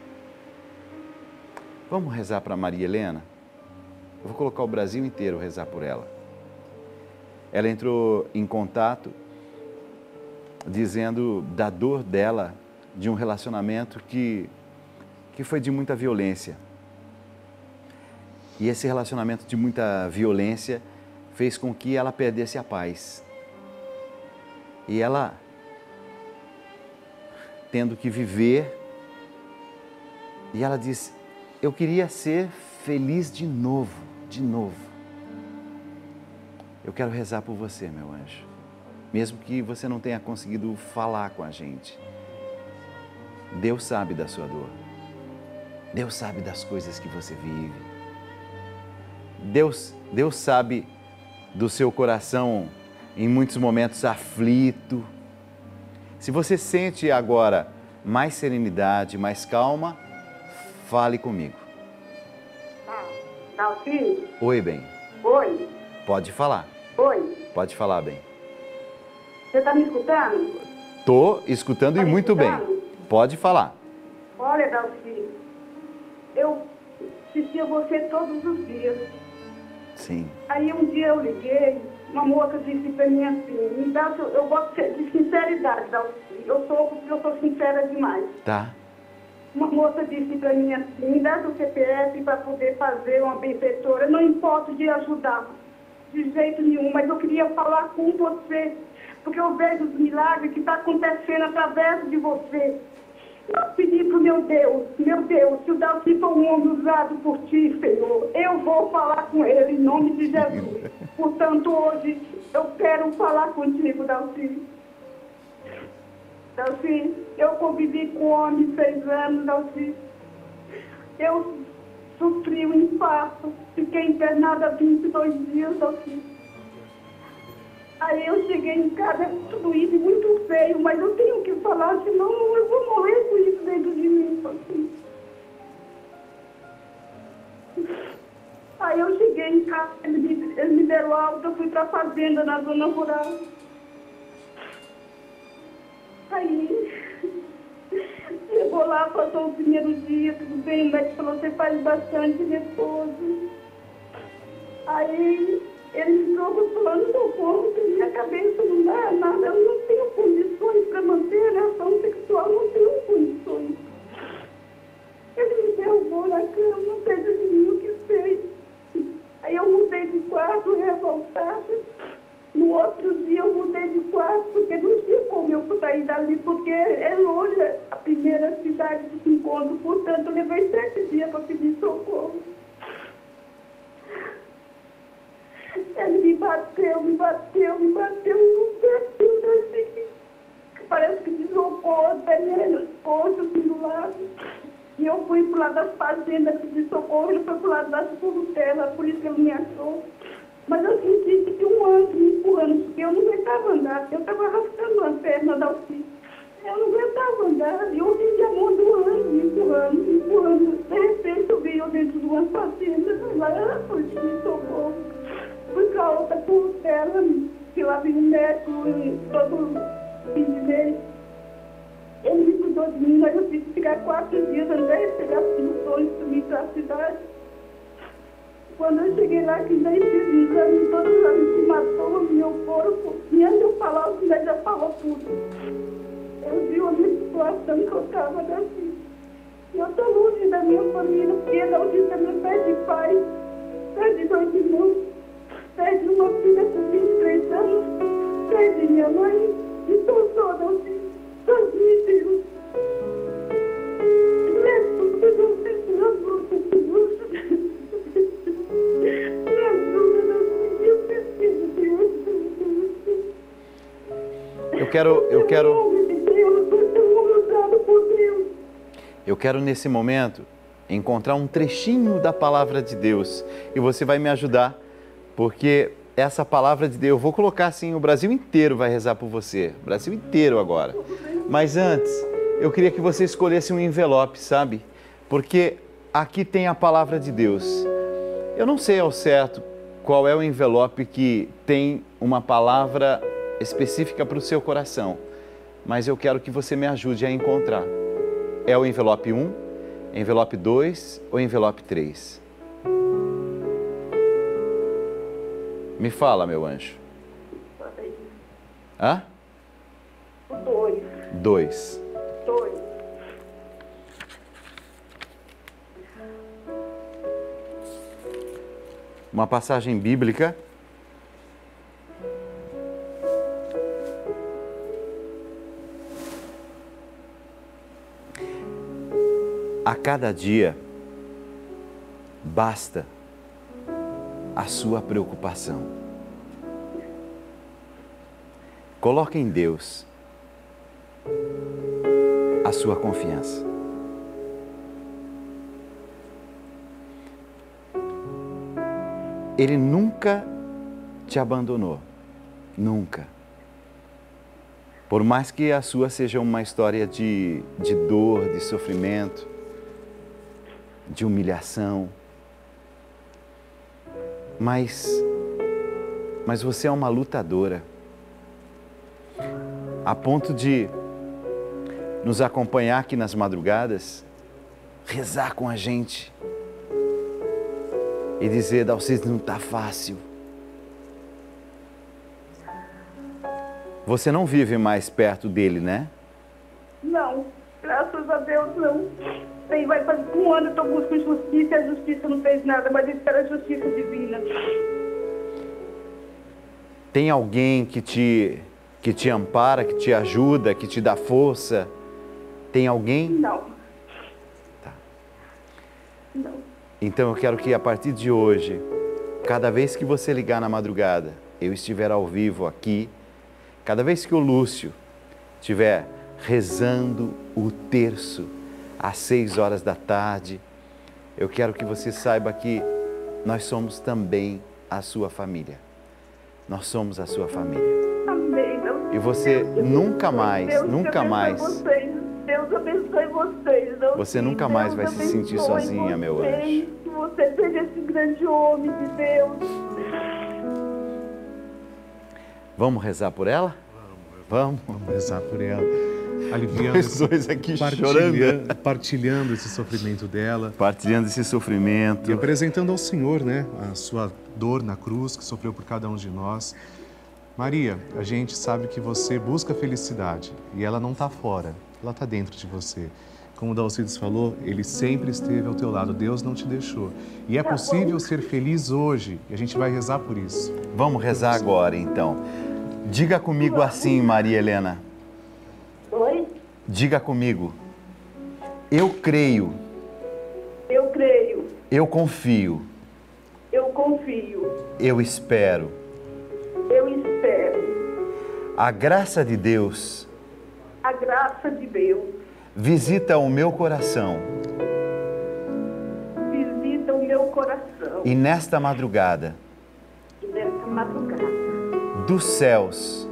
Speaker 3: Vamos rezar para Maria Helena? Eu vou colocar o Brasil inteiro rezar por ela. Ela entrou em contato dizendo da dor dela, de um relacionamento que, que foi de muita violência. E esse relacionamento de muita violência fez com que ela perdesse a paz. E ela, tendo que viver, e ela disse, eu queria ser feliz de novo, de novo. Eu quero rezar por você, meu anjo. Mesmo que você não tenha conseguido falar com a gente. Deus sabe da sua dor. Deus sabe das coisas que você vive. Deus, Deus sabe do seu coração em muitos momentos aflito. Se você sente agora mais serenidade, mais calma, fale comigo.
Speaker 10: Ah, Dalci?
Speaker 3: Oi, bem.
Speaker 10: Oi.
Speaker 3: Pode falar.
Speaker 10: Oi.
Speaker 3: Pode falar, bem.
Speaker 10: Você está me escutando?
Speaker 3: Tô escutando
Speaker 10: Tá
Speaker 3: e
Speaker 10: me
Speaker 3: muito bem.
Speaker 10: escutando?
Speaker 3: Pode falar.
Speaker 10: Olha, Dalci, eu assistia você todos os dias.
Speaker 3: Sim.
Speaker 10: Aí um dia eu liguei, uma moça disse para mim assim, me dá, seu- eu gosto de sinceridade, Dalci. Eu sou, eu sou sincera demais.
Speaker 3: Tá.
Speaker 10: Uma moça disse para mim assim, me dá seu C P F para poder fazer uma benfeitora. Não importa de ajudar, de jeito nenhum, mas eu queria falar com você, porque eu vejo os milagres que estão acontecendo através de você. Eu pedi para o meu Deus, meu Deus, se o Dalci for um homem usado por ti, Senhor, eu vou falar com ele em nome de Jesus. Portanto, hoje eu quero falar contigo, Dalci. Dalci, eu convivi com homem seis anos, Dalci. Eu sofri um infarto, fiquei internada vinte e dois dias, Dalci. Aí eu cheguei em casa, tudo isso muito feio, mas eu tenho que falar, senão eu vou morrer com isso dentro de mim, Dalci. Aí eu cheguei em casa, ele me, ele me deram alta, eu fui para a fazenda na zona rural. bem, o médico falou, você faz bastante repouso. Aí ele me trocou falando, socorro, que minha cabeça não dá nada, eu não tenho condições para manter a relação sexual, não tenho condições. Ele me derrubou na cama, não sei de mim o que fez. Aí eu mudei de quarto, revoltada. No outro dia eu mudei de quarto, porque não tinha como eu sair dali, porque é longe a primeira cidade de encontro, portanto eu levei sete dias para pedir socorro. Ele me bateu, me bateu, me bateu, me bateu, assim, que parece que deslocou até meu posto assim do lado. E eu fui pro lado das fazendas pedir socorro, ele foi pro lado das frutelas, por isso que ele me achou. Mas eu senti que tinha um anjo me empurrando, porque eu não aguentava andar, eu estava arrastando a perna da Alcides. Eu não aguentava andar, e eu senti a mão do anjo me empurrando, me empurrando. De repente eu vi eu dentro de uma fazenda, lá foi pedir socorro. Fui para a outra frutela, que lá vem o médico todo fim de mês. Ele me cuidou de mim, mas eu tive que ficar quatro dias até pegar as soluções para mim para a cidade. Quando eu cheguei lá, que daí fiz um exame, todo o exame que matou o meu corpo, e antes de eu falar, o médico já falou tudo. Eu vi a minha situação que eu estava daqui. Eu estou longe da minha família, porque a Alcides também perde pai, perde dois irmãos, perde uma filha com vinte e três anos, perde minha mãe, e estou toda, Alcides, sozinha, Deus. Me ajuda, Deus, me ajuda, Deus.
Speaker 3: Eu quero, eu quero, eu quero nesse momento encontrar um trechinho da palavra de Deus e você vai me ajudar, porque essa palavra de Deus, eu vou colocar assim, o Brasil inteiro vai rezar por você, o Brasil inteiro agora. Mas antes, eu queria que você escolhesse um envelope, sabe? Porque aqui tem a palavra de Deus. Eu não sei ao certo qual é o envelope que tem uma palavra específica para o seu coração, mas eu quero que você me ajude a encontrar. É o envelope um, envelope dois ou envelope três? Me fala, meu anjo. Hã?
Speaker 10: Dois.
Speaker 3: Dois.
Speaker 10: Dois.
Speaker 3: Uma passagem bíblica. A cada dia basta a sua preocupação. Coloque em Deus a sua confiança. Ele nunca te abandonou, nunca. Por mais que a sua seja uma história de, de dor, de sofrimento, de humilhação, mas, mas você é uma lutadora, a ponto de nos acompanhar aqui nas madrugadas, rezar com a gente e dizer, Dalcides, não está fácil. Você não vive mais perto dele, né?
Speaker 10: Não, graças a Deus não. Tem, vai fazer um ano eu estou buscando justiça e a justiça não fez nada, mas eu espero a justiça divina.
Speaker 3: Tem alguém que te, que te ampara, que te ajuda, que te dá força? Tem alguém?
Speaker 10: Não.
Speaker 3: Tá.
Speaker 10: Não.
Speaker 3: Então eu quero que a partir de hoje, cada vez que você ligar na madrugada, eu estiver ao vivo aqui, cada vez que o Lúcio estiver rezando o terço às seis horas da tarde, eu quero que você saiba que nós somos também a sua família. Nós somos a sua família.
Speaker 10: Amém. Deus,
Speaker 3: E você
Speaker 10: Deus,
Speaker 3: nunca mais,
Speaker 10: Deus
Speaker 3: nunca mais,
Speaker 10: vocês. Deus abençoe vocês. Deus,
Speaker 3: você nunca mais vai se sentir sozinha, meu anjo.
Speaker 10: Que você seja esse grande homem de Deus.
Speaker 3: Vamos rezar por ela?
Speaker 4: Vamos rezar por ela. aliviando,
Speaker 3: Os dois aqui
Speaker 4: partilhando,
Speaker 3: chorando.
Speaker 4: partilhando esse sofrimento dela.
Speaker 3: Partilhando esse sofrimento.
Speaker 4: E apresentando ao Senhor, né, a sua dor na cruz que sofreu por cada um de nós. Maria, a gente sabe que você busca felicidade e ela não está fora, ela está dentro de você. Como o Dalcides falou, ele sempre esteve ao teu lado, Deus não te deixou. E é possível ser feliz hoje e a gente vai rezar por isso.
Speaker 3: Vamos rezar agora, então. Diga comigo assim, Maria Helena.
Speaker 10: Oi?
Speaker 3: Diga comigo. Eu creio.
Speaker 10: Eu creio.
Speaker 3: Eu confio.
Speaker 10: Eu confio.
Speaker 3: Eu espero.
Speaker 10: Eu espero.
Speaker 3: A graça de Deus
Speaker 10: A graça de Deus
Speaker 3: visita o meu coração.
Speaker 10: visita o meu coração.
Speaker 3: E nesta madrugada,
Speaker 10: E nessa madrugada,
Speaker 3: dos céus,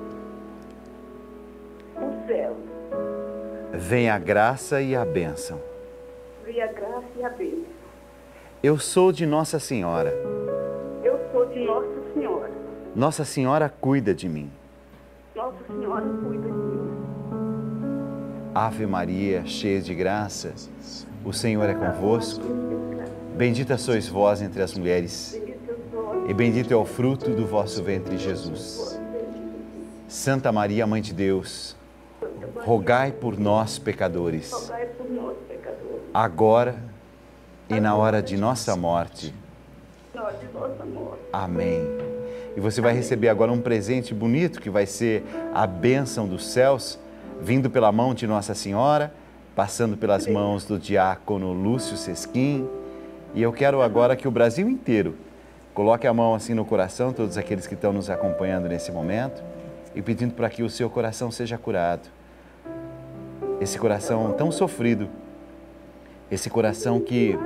Speaker 10: o céu,
Speaker 3: vem a graça e a bênção.
Speaker 10: vê a graça e a bênção.
Speaker 3: Eu sou de Nossa Senhora.
Speaker 10: Eu sou de Nossa Senhora.
Speaker 3: Nossa Senhora cuida de mim.
Speaker 10: Nossa Senhora cuida de mim.
Speaker 3: Ave Maria, cheia de graça, o Senhor é convosco. Bendita sois vós entre as mulheres, e bendito é o fruto do vosso ventre, Jesus. Santa Maria, Mãe de Deus, rogai por nós, pecadores,
Speaker 10: Rogai por nós, pecadores,
Speaker 3: agora e na hora de nossa morte.
Speaker 10: nós de nossa morte.
Speaker 3: Amém. E você vai receber agora um presente bonito que vai ser a bênção dos céus, vindo pela mão de Nossa Senhora, passando pelas mãos do diácono Lúcio Sesquim. E eu quero agora que o Brasil inteiro coloque a mão assim no coração, todos aqueles que estão nos acompanhando nesse momento, e pedindo para que o seu coração seja curado. Esse coração tão sofrido, esse coração que,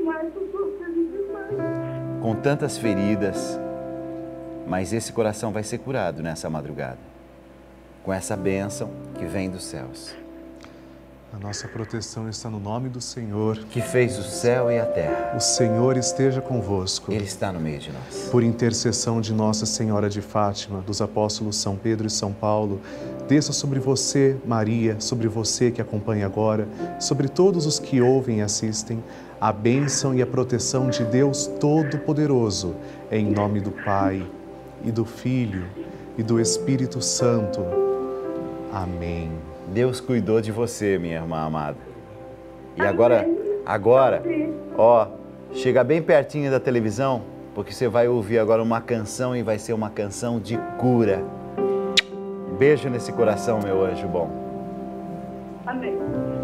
Speaker 3: com tantas feridas, mas esse coração vai ser curado nessa madrugada, com essa bênção que vem dos céus.
Speaker 4: A nossa proteção está no nome do Senhor,
Speaker 3: que fez o céu e a terra.
Speaker 4: O Senhor esteja convosco.
Speaker 3: Ele está no meio de nós.
Speaker 4: Por intercessão de Nossa Senhora de Fátima, dos apóstolos São Pedro e São Paulo, desça sobre você, Maria, sobre você que acompanha agora, sobre todos os que ouvem e assistem, a bênção e a proteção de Deus Todo-Poderoso, em nome do Pai, e do Filho, e do Espírito Santo. Amém.
Speaker 3: Deus cuidou de você, minha irmã amada. E agora, agora, ó, chega bem pertinho da televisão, porque você vai ouvir agora uma canção e vai ser uma canção de cura. Beijo nesse coração, meu anjo bom.
Speaker 10: Amém.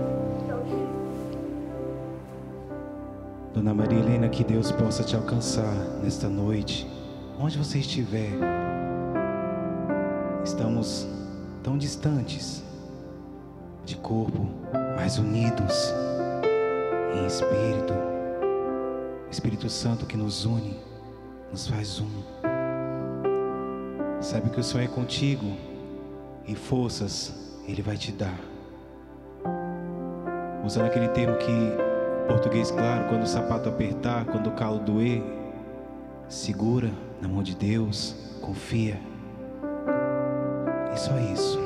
Speaker 9: Dona Maria Helena, que Deus possa te alcançar nesta noite, onde você estiver. Estamos tão distantes de corpo, mas unidos em espírito. O Espírito Santo que nos une, nos faz um. Sabe que o Senhor é contigo e forças Ele vai te dar. Usando aquele termo que, em português claro, quando o sapato apertar, quando o calo doer, segura na mão de Deus, confia. E só isso.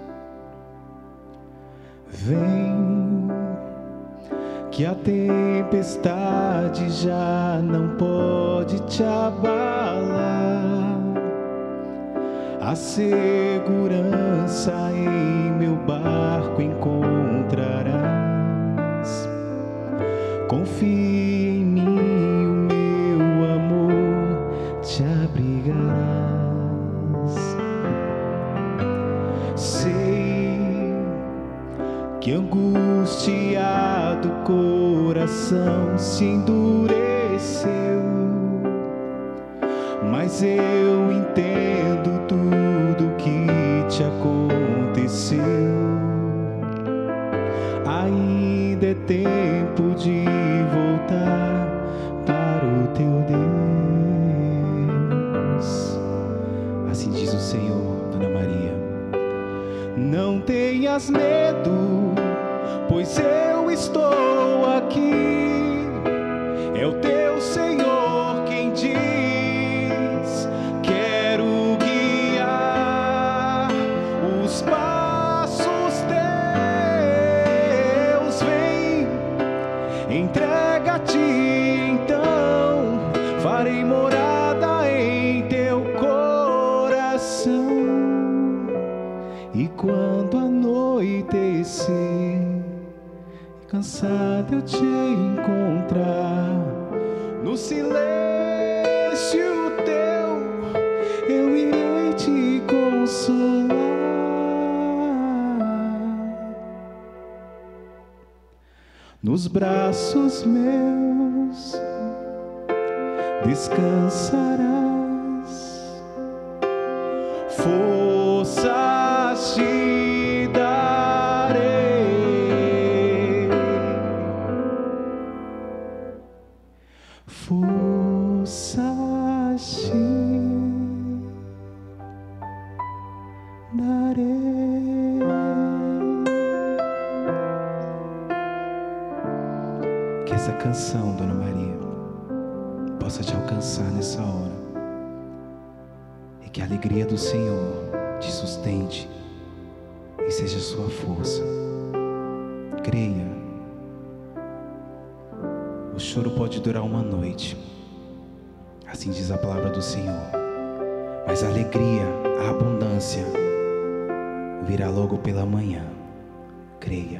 Speaker 9: Vem, que a tempestade já não pode te abalar. A segurança em meu barco encontrarás. Confia em mim, o meu amor te abrigarás. Sei que angustiado coração se endureceu, mas eu entendo tudo que te aconteceu. Ainda é tempo de voltar para o teu Deus. Assim diz o Senhor, Dona Maria. Não tenhas medo, pois eu estou aqui. É o teu Senhor quem diz: quero guiar os passos teus. farei morada em teu coração. E quando anoitecer, cansado eu te encontrar, no silêncio teu eu irei te consolar. Nos braços meus descansarás, forças te darei, forças te darei. Que essa canção, Dona Maria, possa te alcançar nessa hora, e que a alegria do Senhor te sustente e seja sua força. Creia, o choro pode durar uma noite, assim diz a palavra do Senhor, mas a alegria, a abundância virá logo pela manhã. Creia.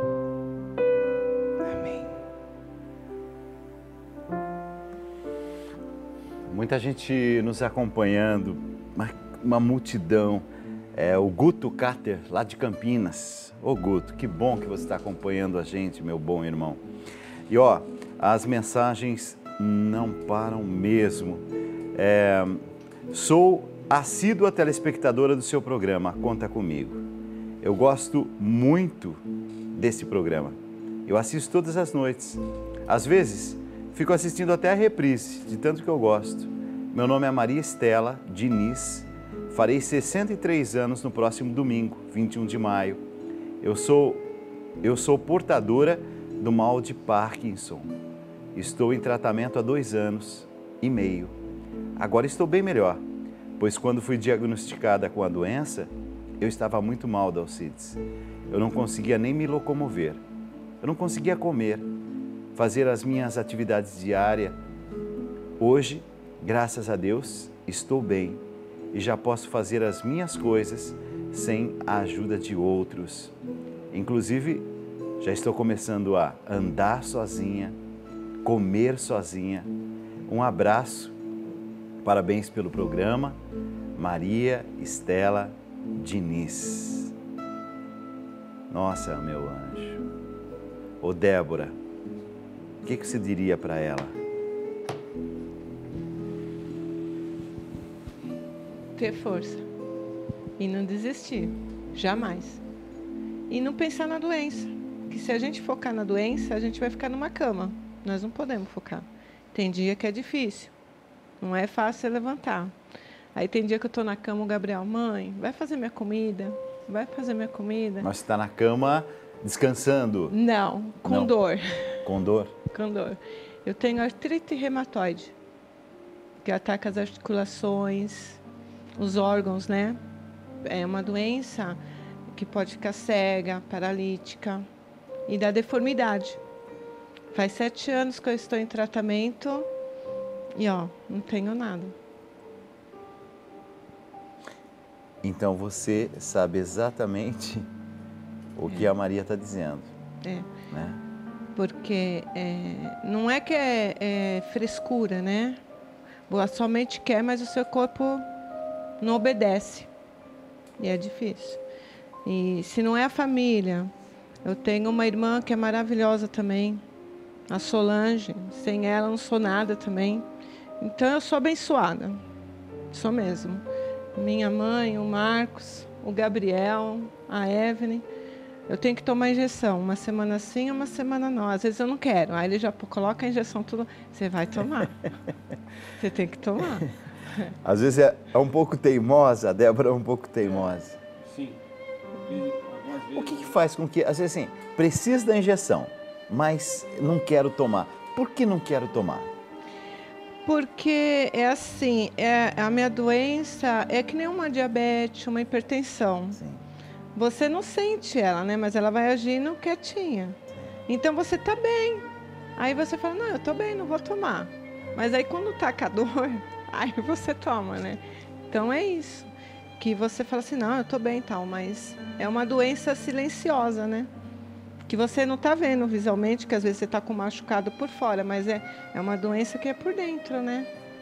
Speaker 3: Muita gente nos acompanhando, uma, uma multidão. É, o Guto Carter, lá de Campinas. Ô Guto, que bom que você está acompanhando a gente, meu bom irmão. E ó, as mensagens não param mesmo. É, sou assídua telespectadora do seu programa, Conta Comigo. Eu gosto muito desse programa. Eu assisto todas as noites. Às vezes, fico assistindo até a reprise, de tanto que eu gosto. Meu nome é Maria Estela Diniz, farei sessenta e três anos no próximo domingo, vinte e um de maio. Eu sou, eu sou portadora do mal de Parkinson. Estou em tratamento há dois anos e meio. Agora estou bem melhor, pois quando fui diagnosticada com a doença, eu estava muito mal, Dalcides. Eu não conseguia nem me locomover, eu não conseguia comer, fazer as minhas atividades diárias. Hoje, graças a Deus, estou bem e já posso fazer as minhas coisas sem a ajuda de outros. Inclusive, já estou começando a andar sozinha, comer sozinha. Um abraço, parabéns pelo programa, Maria Estela Diniz. Nossa, meu anjo. Ô Débora, o que, que você diria para ela?
Speaker 6: Ter força e não desistir, jamais. E não pensar na doença, que se a gente focar na doença, a gente vai ficar numa cama. Nós não podemos focar. Tem dia que é difícil, não é fácil levantar. Aí tem dia que eu estou na cama, o Gabriel, mãe, vai fazer minha comida, vai fazer minha comida.
Speaker 3: Mas você está na cama descansando?
Speaker 6: Não, com
Speaker 3: não.
Speaker 6: dor.
Speaker 3: Com dor?
Speaker 6: Com dor. Eu tenho artrite reumatoide, que ataca as articulações, os órgãos, né? É uma doença que pode ficar cega, paralítica e dá deformidade. Faz sete anos que eu estou em tratamento e, ó, não tenho nada.
Speaker 3: Então você sabe exatamente o que
Speaker 6: é.
Speaker 3: a Maria está dizendo.
Speaker 6: É.
Speaker 3: Né?
Speaker 6: Porque é, não é que é, é frescura, né? Boa, somente quer, mas o seu corpo não obedece. E é difícil. E se não é a família, eu tenho uma irmã que é maravilhosa também, a Solange. Sem ela eu não sou nada também. Então eu sou abençoada. Sou mesmo. Minha mãe, o Marcos, o Gabriel, a Evelyn. Eu tenho que tomar injeção, uma semana sim, uma semana não. Às vezes eu não quero. Aí ele já coloca a injeção tudo. Você vai tomar. Você tem que tomar.
Speaker 3: Às vezes é, é um pouco teimosa, a Débora é um pouco teimosa.
Speaker 5: Sim.
Speaker 3: O que, que faz com que, às vezes assim, precisa da injeção, mas não quero tomar. Por que não quero tomar?
Speaker 6: Porque é assim, é, a minha doença é que nem uma diabetes, uma hipertensão.
Speaker 3: Sim.
Speaker 6: Você não sente ela, né? Mas ela vai agindo quietinha. Então você tá bem. Aí você fala, não, eu tô bem, não vou tomar. Mas aí quando tá com a dor, aí você toma, né? Então é isso. Que você fala assim, não, eu tô bem e tal, mas é uma doença silenciosa, né? Que você não tá vendo visualmente, que às vezes você tá com machucado por fora, mas é, é uma doença que é por dentro, né?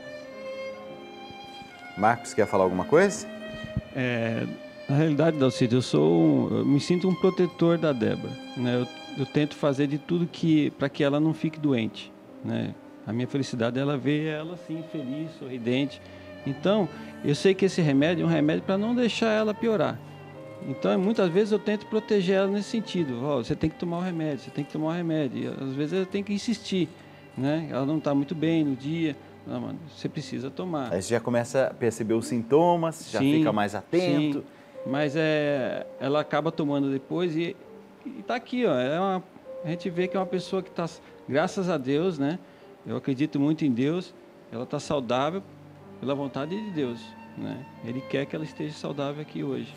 Speaker 3: Marcos, quer falar alguma coisa?
Speaker 5: É, na realidade, Dalcídio, eu sou, um, eu me sinto um protetor da Débora, né? Eu, eu tento fazer de tudo que para que ela não fique doente, né? A minha felicidade é ela ver ela assim feliz, sorridente. Então, eu sei que esse remédio é um remédio para não deixar ela piorar. Então, muitas vezes eu tento proteger ela nesse sentido. Oh, você tem que tomar o remédio, você tem que tomar o remédio. E, às vezes eu tenho que insistir, né? Ela não está muito bem no dia. Não, mano, você precisa tomar.
Speaker 3: Aí você já começa a perceber os sintomas, já
Speaker 5: sim,
Speaker 3: fica mais atento.
Speaker 5: Sim, mas é, ela acaba tomando depois e está aqui, ó. É uma, a gente vê que é uma pessoa que está, graças a Deus, né? Eu acredito muito em Deus. Ela está saudável pela vontade de Deus, né? Ele quer que ela esteja saudável aqui hoje.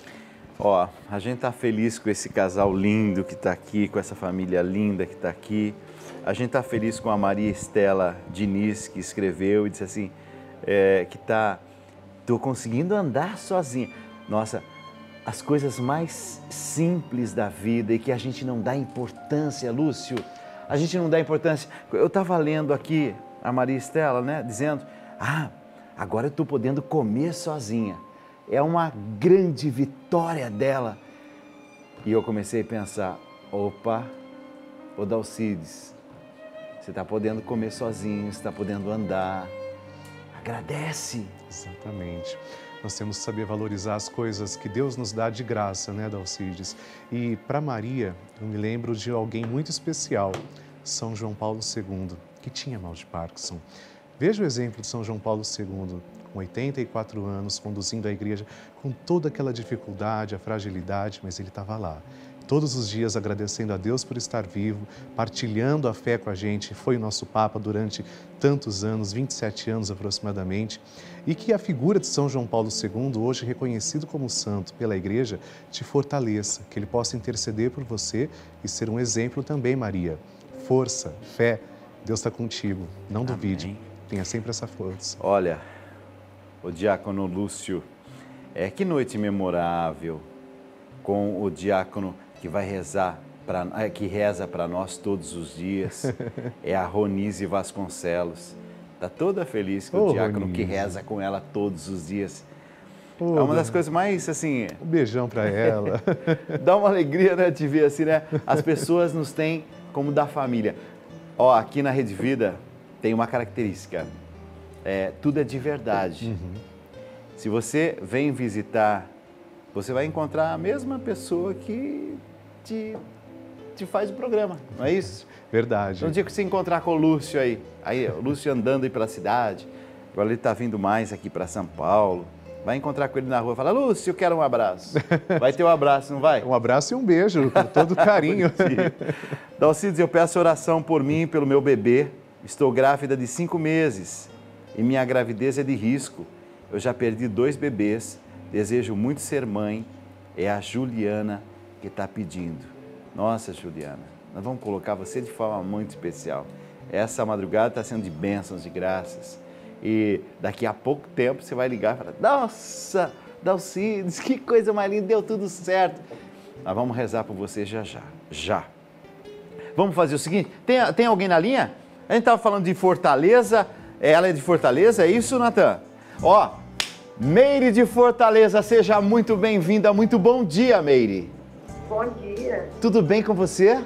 Speaker 3: Ó, a gente tá feliz com esse casal lindo que está aqui, com essa família linda que está aqui. A gente tá feliz com a Maria Estela Diniz, que escreveu e disse assim, é, que tá, tô conseguindo andar sozinha. Nossa, as coisas mais simples da vida e que a gente não dá importância, Lúcio, a gente não dá importância. Eu estava lendo aqui a Maria Estela, né, dizendo, ah, agora eu estou podendo comer sozinha. É uma grande vitória dela. E eu comecei a pensar, opa, ô Dalcides, você está podendo comer sozinho, você está podendo andar. Agradece.
Speaker 4: Exatamente. Nós temos que saber valorizar as coisas que Deus nos dá de graça, né, Dalcides? E para Maria, eu me lembro de alguém muito especial, São João Paulo segundo, que tinha mal de Parkinson. Veja o exemplo de São João Paulo segundo, com oitenta e quatro anos, conduzindo a igreja com toda aquela dificuldade, a fragilidade, mas ele estava lá. Todos os dias agradecendo a Deus por estar vivo, partilhando a fé com a gente. Foi o nosso Papa durante tantos anos, vinte e sete anos aproximadamente. E que a figura de São João Paulo segundo, hoje reconhecido como santo pela Igreja, te fortaleça, que ele possa interceder por você e ser um exemplo também, Maria. Força, fé, Deus está contigo. Não Amém. Duvide, tenha sempre essa força.
Speaker 3: Olha, o diácono Lúcio, é, que noite memorável com o diácono que vai rezar, pra, que reza para nós todos os dias, é a Ronise Vasconcelos. Está toda feliz com oh, o diácono Ronise. Que reza com ela todos os dias. Oh, é uma das coisas mais, assim...
Speaker 4: Um beijão para ela.
Speaker 3: Dá uma alegria, né, de ver assim, né? As pessoas nos têm como da família. Ó, aqui na Rede Vida tem uma característica. É, tudo é de verdade. Uhum. Se você vem visitar, você vai encontrar a mesma pessoa que te, te faz o programa, não é isso?
Speaker 4: Verdade.
Speaker 3: No dia que você encontrar com o Lúcio aí, aí o Lúcio andando aí pela cidade, agora ele está vindo mais aqui para São Paulo, vai encontrar com ele na rua, fala, Lúcio, eu quero um abraço. Vai ter um abraço, não vai?
Speaker 4: Um abraço e um beijo, com todo carinho.
Speaker 3: Dalcides, eu peço oração por mim e pelo meu bebê. Estou grávida de cinco meses e minha gravidez é de risco. Eu já perdi dois bebês, desejo muito ser mãe. É a Juliana que está pedindo. Nossa, Juliana, nós vamos colocar você de forma muito especial. Essa madrugada está sendo de bênçãos, de graças. E daqui a pouco tempo você vai ligar e falar, nossa, Dalcides, que coisa mais linda, deu tudo certo. Nós vamos rezar por você já, já, já. Vamos fazer o seguinte, tem, tem alguém na linha? A gente estava falando de Fortaleza, ela é de Fortaleza, é isso, Natan? Ó, Meire de Fortaleza, seja muito bem-vinda, muito bom dia, Meire.
Speaker 10: Bom dia.
Speaker 3: Tudo bem com você?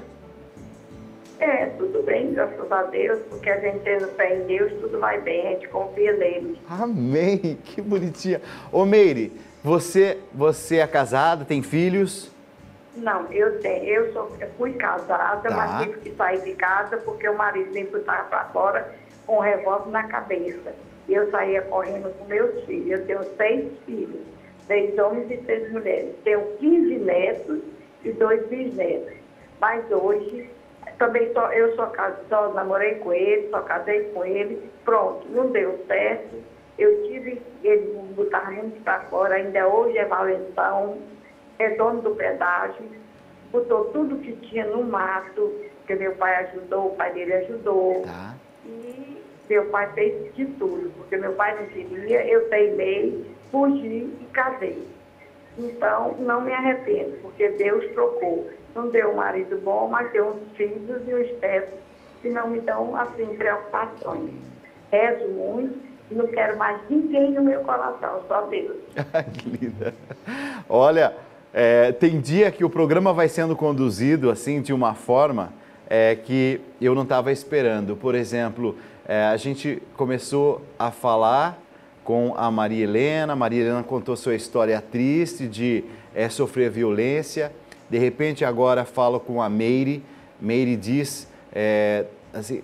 Speaker 10: É, tudo bem, graças a Deus, porque a gente tendo fé em Deus, tudo vai bem, a gente confia nele.
Speaker 3: Amém, que bonitinha. Ô Meire, você, você é casada, tem filhos?
Speaker 10: Não, eu tenho, eu, sou, eu fui casada,
Speaker 3: Tá.
Speaker 10: mas tive que sair de casa porque o marido sempre estava para fora com um revólver na cabeça. E eu saía correndo com meus filhos. Eu tenho seis filhos, seis homens e seis mulheres. Tenho quinze netos e dois bisnetos. Mas hoje, também só, eu só, só namorei com ele, só casei com ele. Pronto, não deu certo. Eu tive, ele botar a gente para fora, ainda hoje é valentão, é dono do pedágio, botou tudo que tinha no mato, que meu pai ajudou, o pai dele ajudou.
Speaker 3: Tá.
Speaker 10: E Meu pai fez de tudo, porque meu pai não queria, eu teimei, fugi e casei. Então, não me arrependo, porque Deus trocou. Não deu um marido bom, mas deu uns filhos e uns tetos que não me dão, assim, preocupações. Rezo muito e não quero mais ninguém no meu coração, só Deus.
Speaker 3: Que linda. Olha, é, tem dia que o programa vai sendo conduzido, assim, de uma forma é, que eu não estava esperando. Por exemplo, é, a gente começou a falar com a Maria Helena, a Maria Helena contou sua história triste de é, sofrer violência. De repente, agora falo com a Meire. Meire diz, é, assim,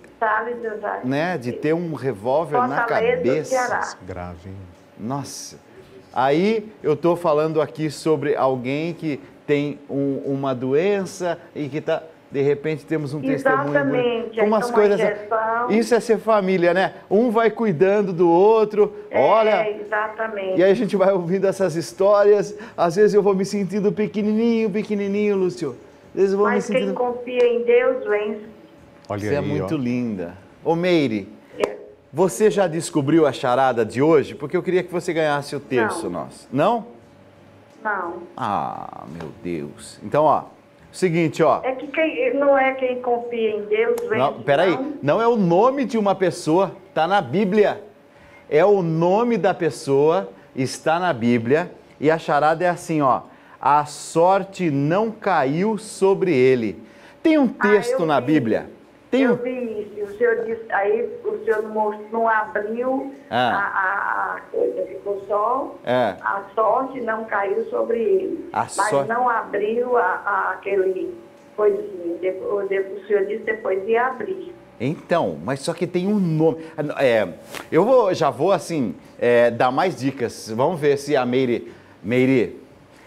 Speaker 3: né, de ter um revólver na cabeça.
Speaker 4: Grave, hein?
Speaker 3: Nossa. Aí eu estou falando aqui sobre alguém que tem um, uma doença e que está... De repente temos um testemunho.
Speaker 10: Exatamente.
Speaker 3: Com umas coisas.
Speaker 10: Injeção.
Speaker 3: Isso é ser família, né? Um vai cuidando do outro.
Speaker 10: É,
Speaker 3: olha.
Speaker 10: Exatamente.
Speaker 3: E aí a gente vai ouvindo essas histórias. Às vezes eu vou me sentindo pequenininho, pequenininho, Lúcio. Às vezes eu vou
Speaker 10: Mas
Speaker 3: me sentindo...
Speaker 10: quem confia em Deus vence.
Speaker 4: Olha
Speaker 3: Você
Speaker 4: aí,
Speaker 3: é muito
Speaker 4: ó.
Speaker 3: linda. Ô Meire,
Speaker 10: É.
Speaker 3: você já descobriu a charada de hoje? Porque eu queria que você ganhasse o terço
Speaker 10: Não.
Speaker 3: nosso. Não?
Speaker 10: Não.
Speaker 3: Ah, meu Deus. Então, ó. Seguinte, ó.
Speaker 10: É que quem, não é quem confia em Deus vence.
Speaker 3: Não, peraí,
Speaker 10: não.
Speaker 3: não é o nome de uma pessoa, está na Bíblia. É o nome da pessoa, está na Bíblia. E a charada é assim, ó. A sorte não caiu sobre ele. Tem um texto
Speaker 10: ah,
Speaker 3: na
Speaker 10: vi.
Speaker 3: Bíblia. Tem
Speaker 10: eu
Speaker 3: um...
Speaker 10: vi isso. O senhor disse, aí o senhor não, mostrou, não abriu
Speaker 3: Ah.
Speaker 10: a, a, a coisa, ficou só.
Speaker 3: É.
Speaker 10: A sorte não caiu sobre ele.
Speaker 3: A
Speaker 10: mas
Speaker 3: sorte-
Speaker 10: não abriu a, a, aquele coisinho. Depois, depois, o senhor disse depois de abrir.
Speaker 3: Então, mas só que tem um nome. É, eu vou, já vou assim, é, dar mais dicas. Vamos ver se a Meire, Meire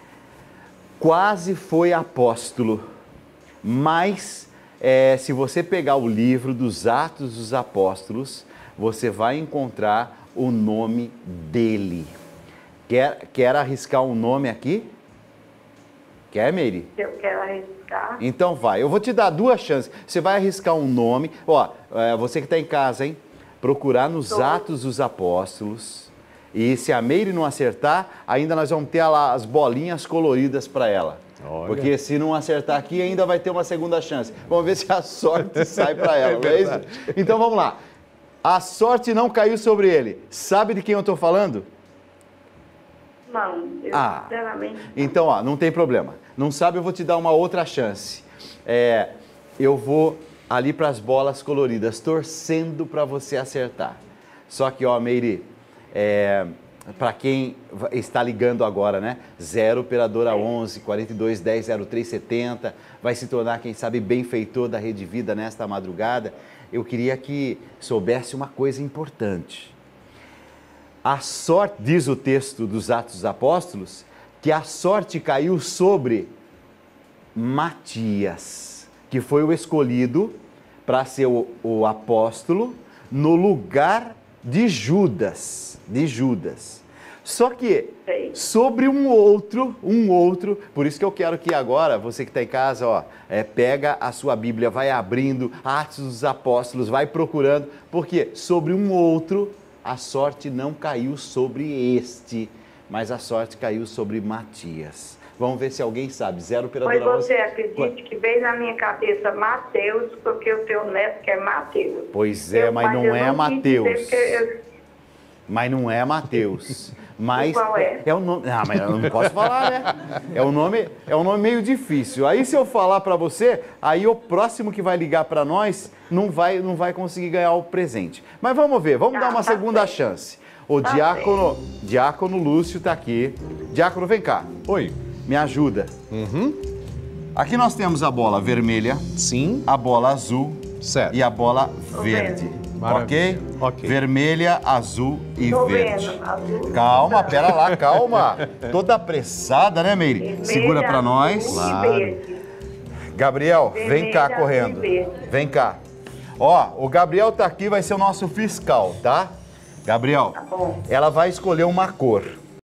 Speaker 3: quase foi apóstolo, mas é, se você pegar o livro dos Atos dos Apóstolos, você vai encontrar o nome dele. Quer, quer arriscar um nome aqui? Quer, Meire?
Speaker 10: Eu quero arriscar.
Speaker 3: Então vai, eu vou te dar duas chances. Você vai arriscar um nome. Ó, é, você que está em casa, hein? Procurar nos
Speaker 10: Tô.
Speaker 3: Atos dos Apóstolos. E se a Meire não acertar, ainda nós vamos ter lá as bolinhas coloridas para ela.
Speaker 4: Olha.
Speaker 3: Porque se não acertar aqui, ainda vai ter uma segunda chance. Vamos ver se a sorte sai para ela,
Speaker 4: É
Speaker 3: não é isso? Então vamos lá. A sorte não caiu sobre ele. Sabe de quem eu estou falando?
Speaker 10: Não, eu
Speaker 3: Ah.
Speaker 10: sinceramente.
Speaker 3: Então, ó, não tem problema. Não sabe, eu vou te dar uma outra chance. É, eu vou ali para as bolas coloridas, torcendo para você acertar. Só que, ó, Meire, é, para quem está ligando agora, né? zero operadora onze, quarenta e dois, dez, zero três setenta, vai se tornar, quem sabe, benfeitor da Rede Vida nesta madrugada. Eu queria que soubesse uma coisa importante. A sorte, diz o texto dos Atos dos Apóstolos, que a sorte caiu sobre Matias, que foi o escolhido para ser o, o apóstolo no lugar de Judas, de Judas. Só que sobre um outro, um outro, por isso que eu quero que agora, você que está em casa, ó, é, pega a sua Bíblia, vai abrindo, Atos dos Apóstolos, vai procurando, porque sobre um outro, a sorte não caiu sobre este, mas a sorte caiu sobre Matias. Vamos ver se alguém sabe. Zero operadora.
Speaker 10: Pois você acredite que veio na minha cabeça Mateus, porque o teu neto que é Mateus.
Speaker 3: Pois é,
Speaker 10: Eu-
Speaker 3: mas não
Speaker 10: eu
Speaker 3: é
Speaker 10: não quis dizer
Speaker 3: Mateus.
Speaker 10: porque eu-
Speaker 3: Mas não é Mateus. Mas
Speaker 10: Qual é?
Speaker 3: é o nome. Ah, mas eu não posso falar, né? É um nome, é um nome meio difícil. Aí se eu falar para você, aí o próximo que vai ligar para nós não vai, não vai conseguir ganhar o presente. Mas vamos ver, vamos
Speaker 10: Tá,
Speaker 3: dar uma
Speaker 10: tá
Speaker 3: segunda
Speaker 10: certo.
Speaker 3: chance. O
Speaker 10: Tá
Speaker 3: diácono, diácono Lúcio está aqui. Diácono, vem cá.
Speaker 4: Oi.
Speaker 3: Me ajuda.
Speaker 4: Uhum.
Speaker 3: Aqui nós temos a bola vermelha,
Speaker 4: Sim.
Speaker 3: a bola azul
Speaker 4: Certo.
Speaker 3: e a bola
Speaker 10: Tô
Speaker 3: verde.
Speaker 10: vendo.
Speaker 3: Ok?
Speaker 4: Maravilha. Ok.
Speaker 3: Vermelha, azul e
Speaker 10: Tô
Speaker 3: verde.
Speaker 10: vendo, azul.
Speaker 3: Calma, pera lá, calma. Toda apressada, né, Meire?
Speaker 10: Vermelha,
Speaker 3: Segura pra nós.
Speaker 10: azul e
Speaker 3: Claro.
Speaker 10: verde.
Speaker 3: Gabriel, vem
Speaker 10: Vermelha,
Speaker 3: cá
Speaker 10: azul e
Speaker 3: correndo.
Speaker 10: verde.
Speaker 3: Vem cá. Ó, o Gabriel tá aqui, vai ser o nosso fiscal, tá? Gabriel,
Speaker 10: Tá bom.
Speaker 3: ela vai escolher uma cor.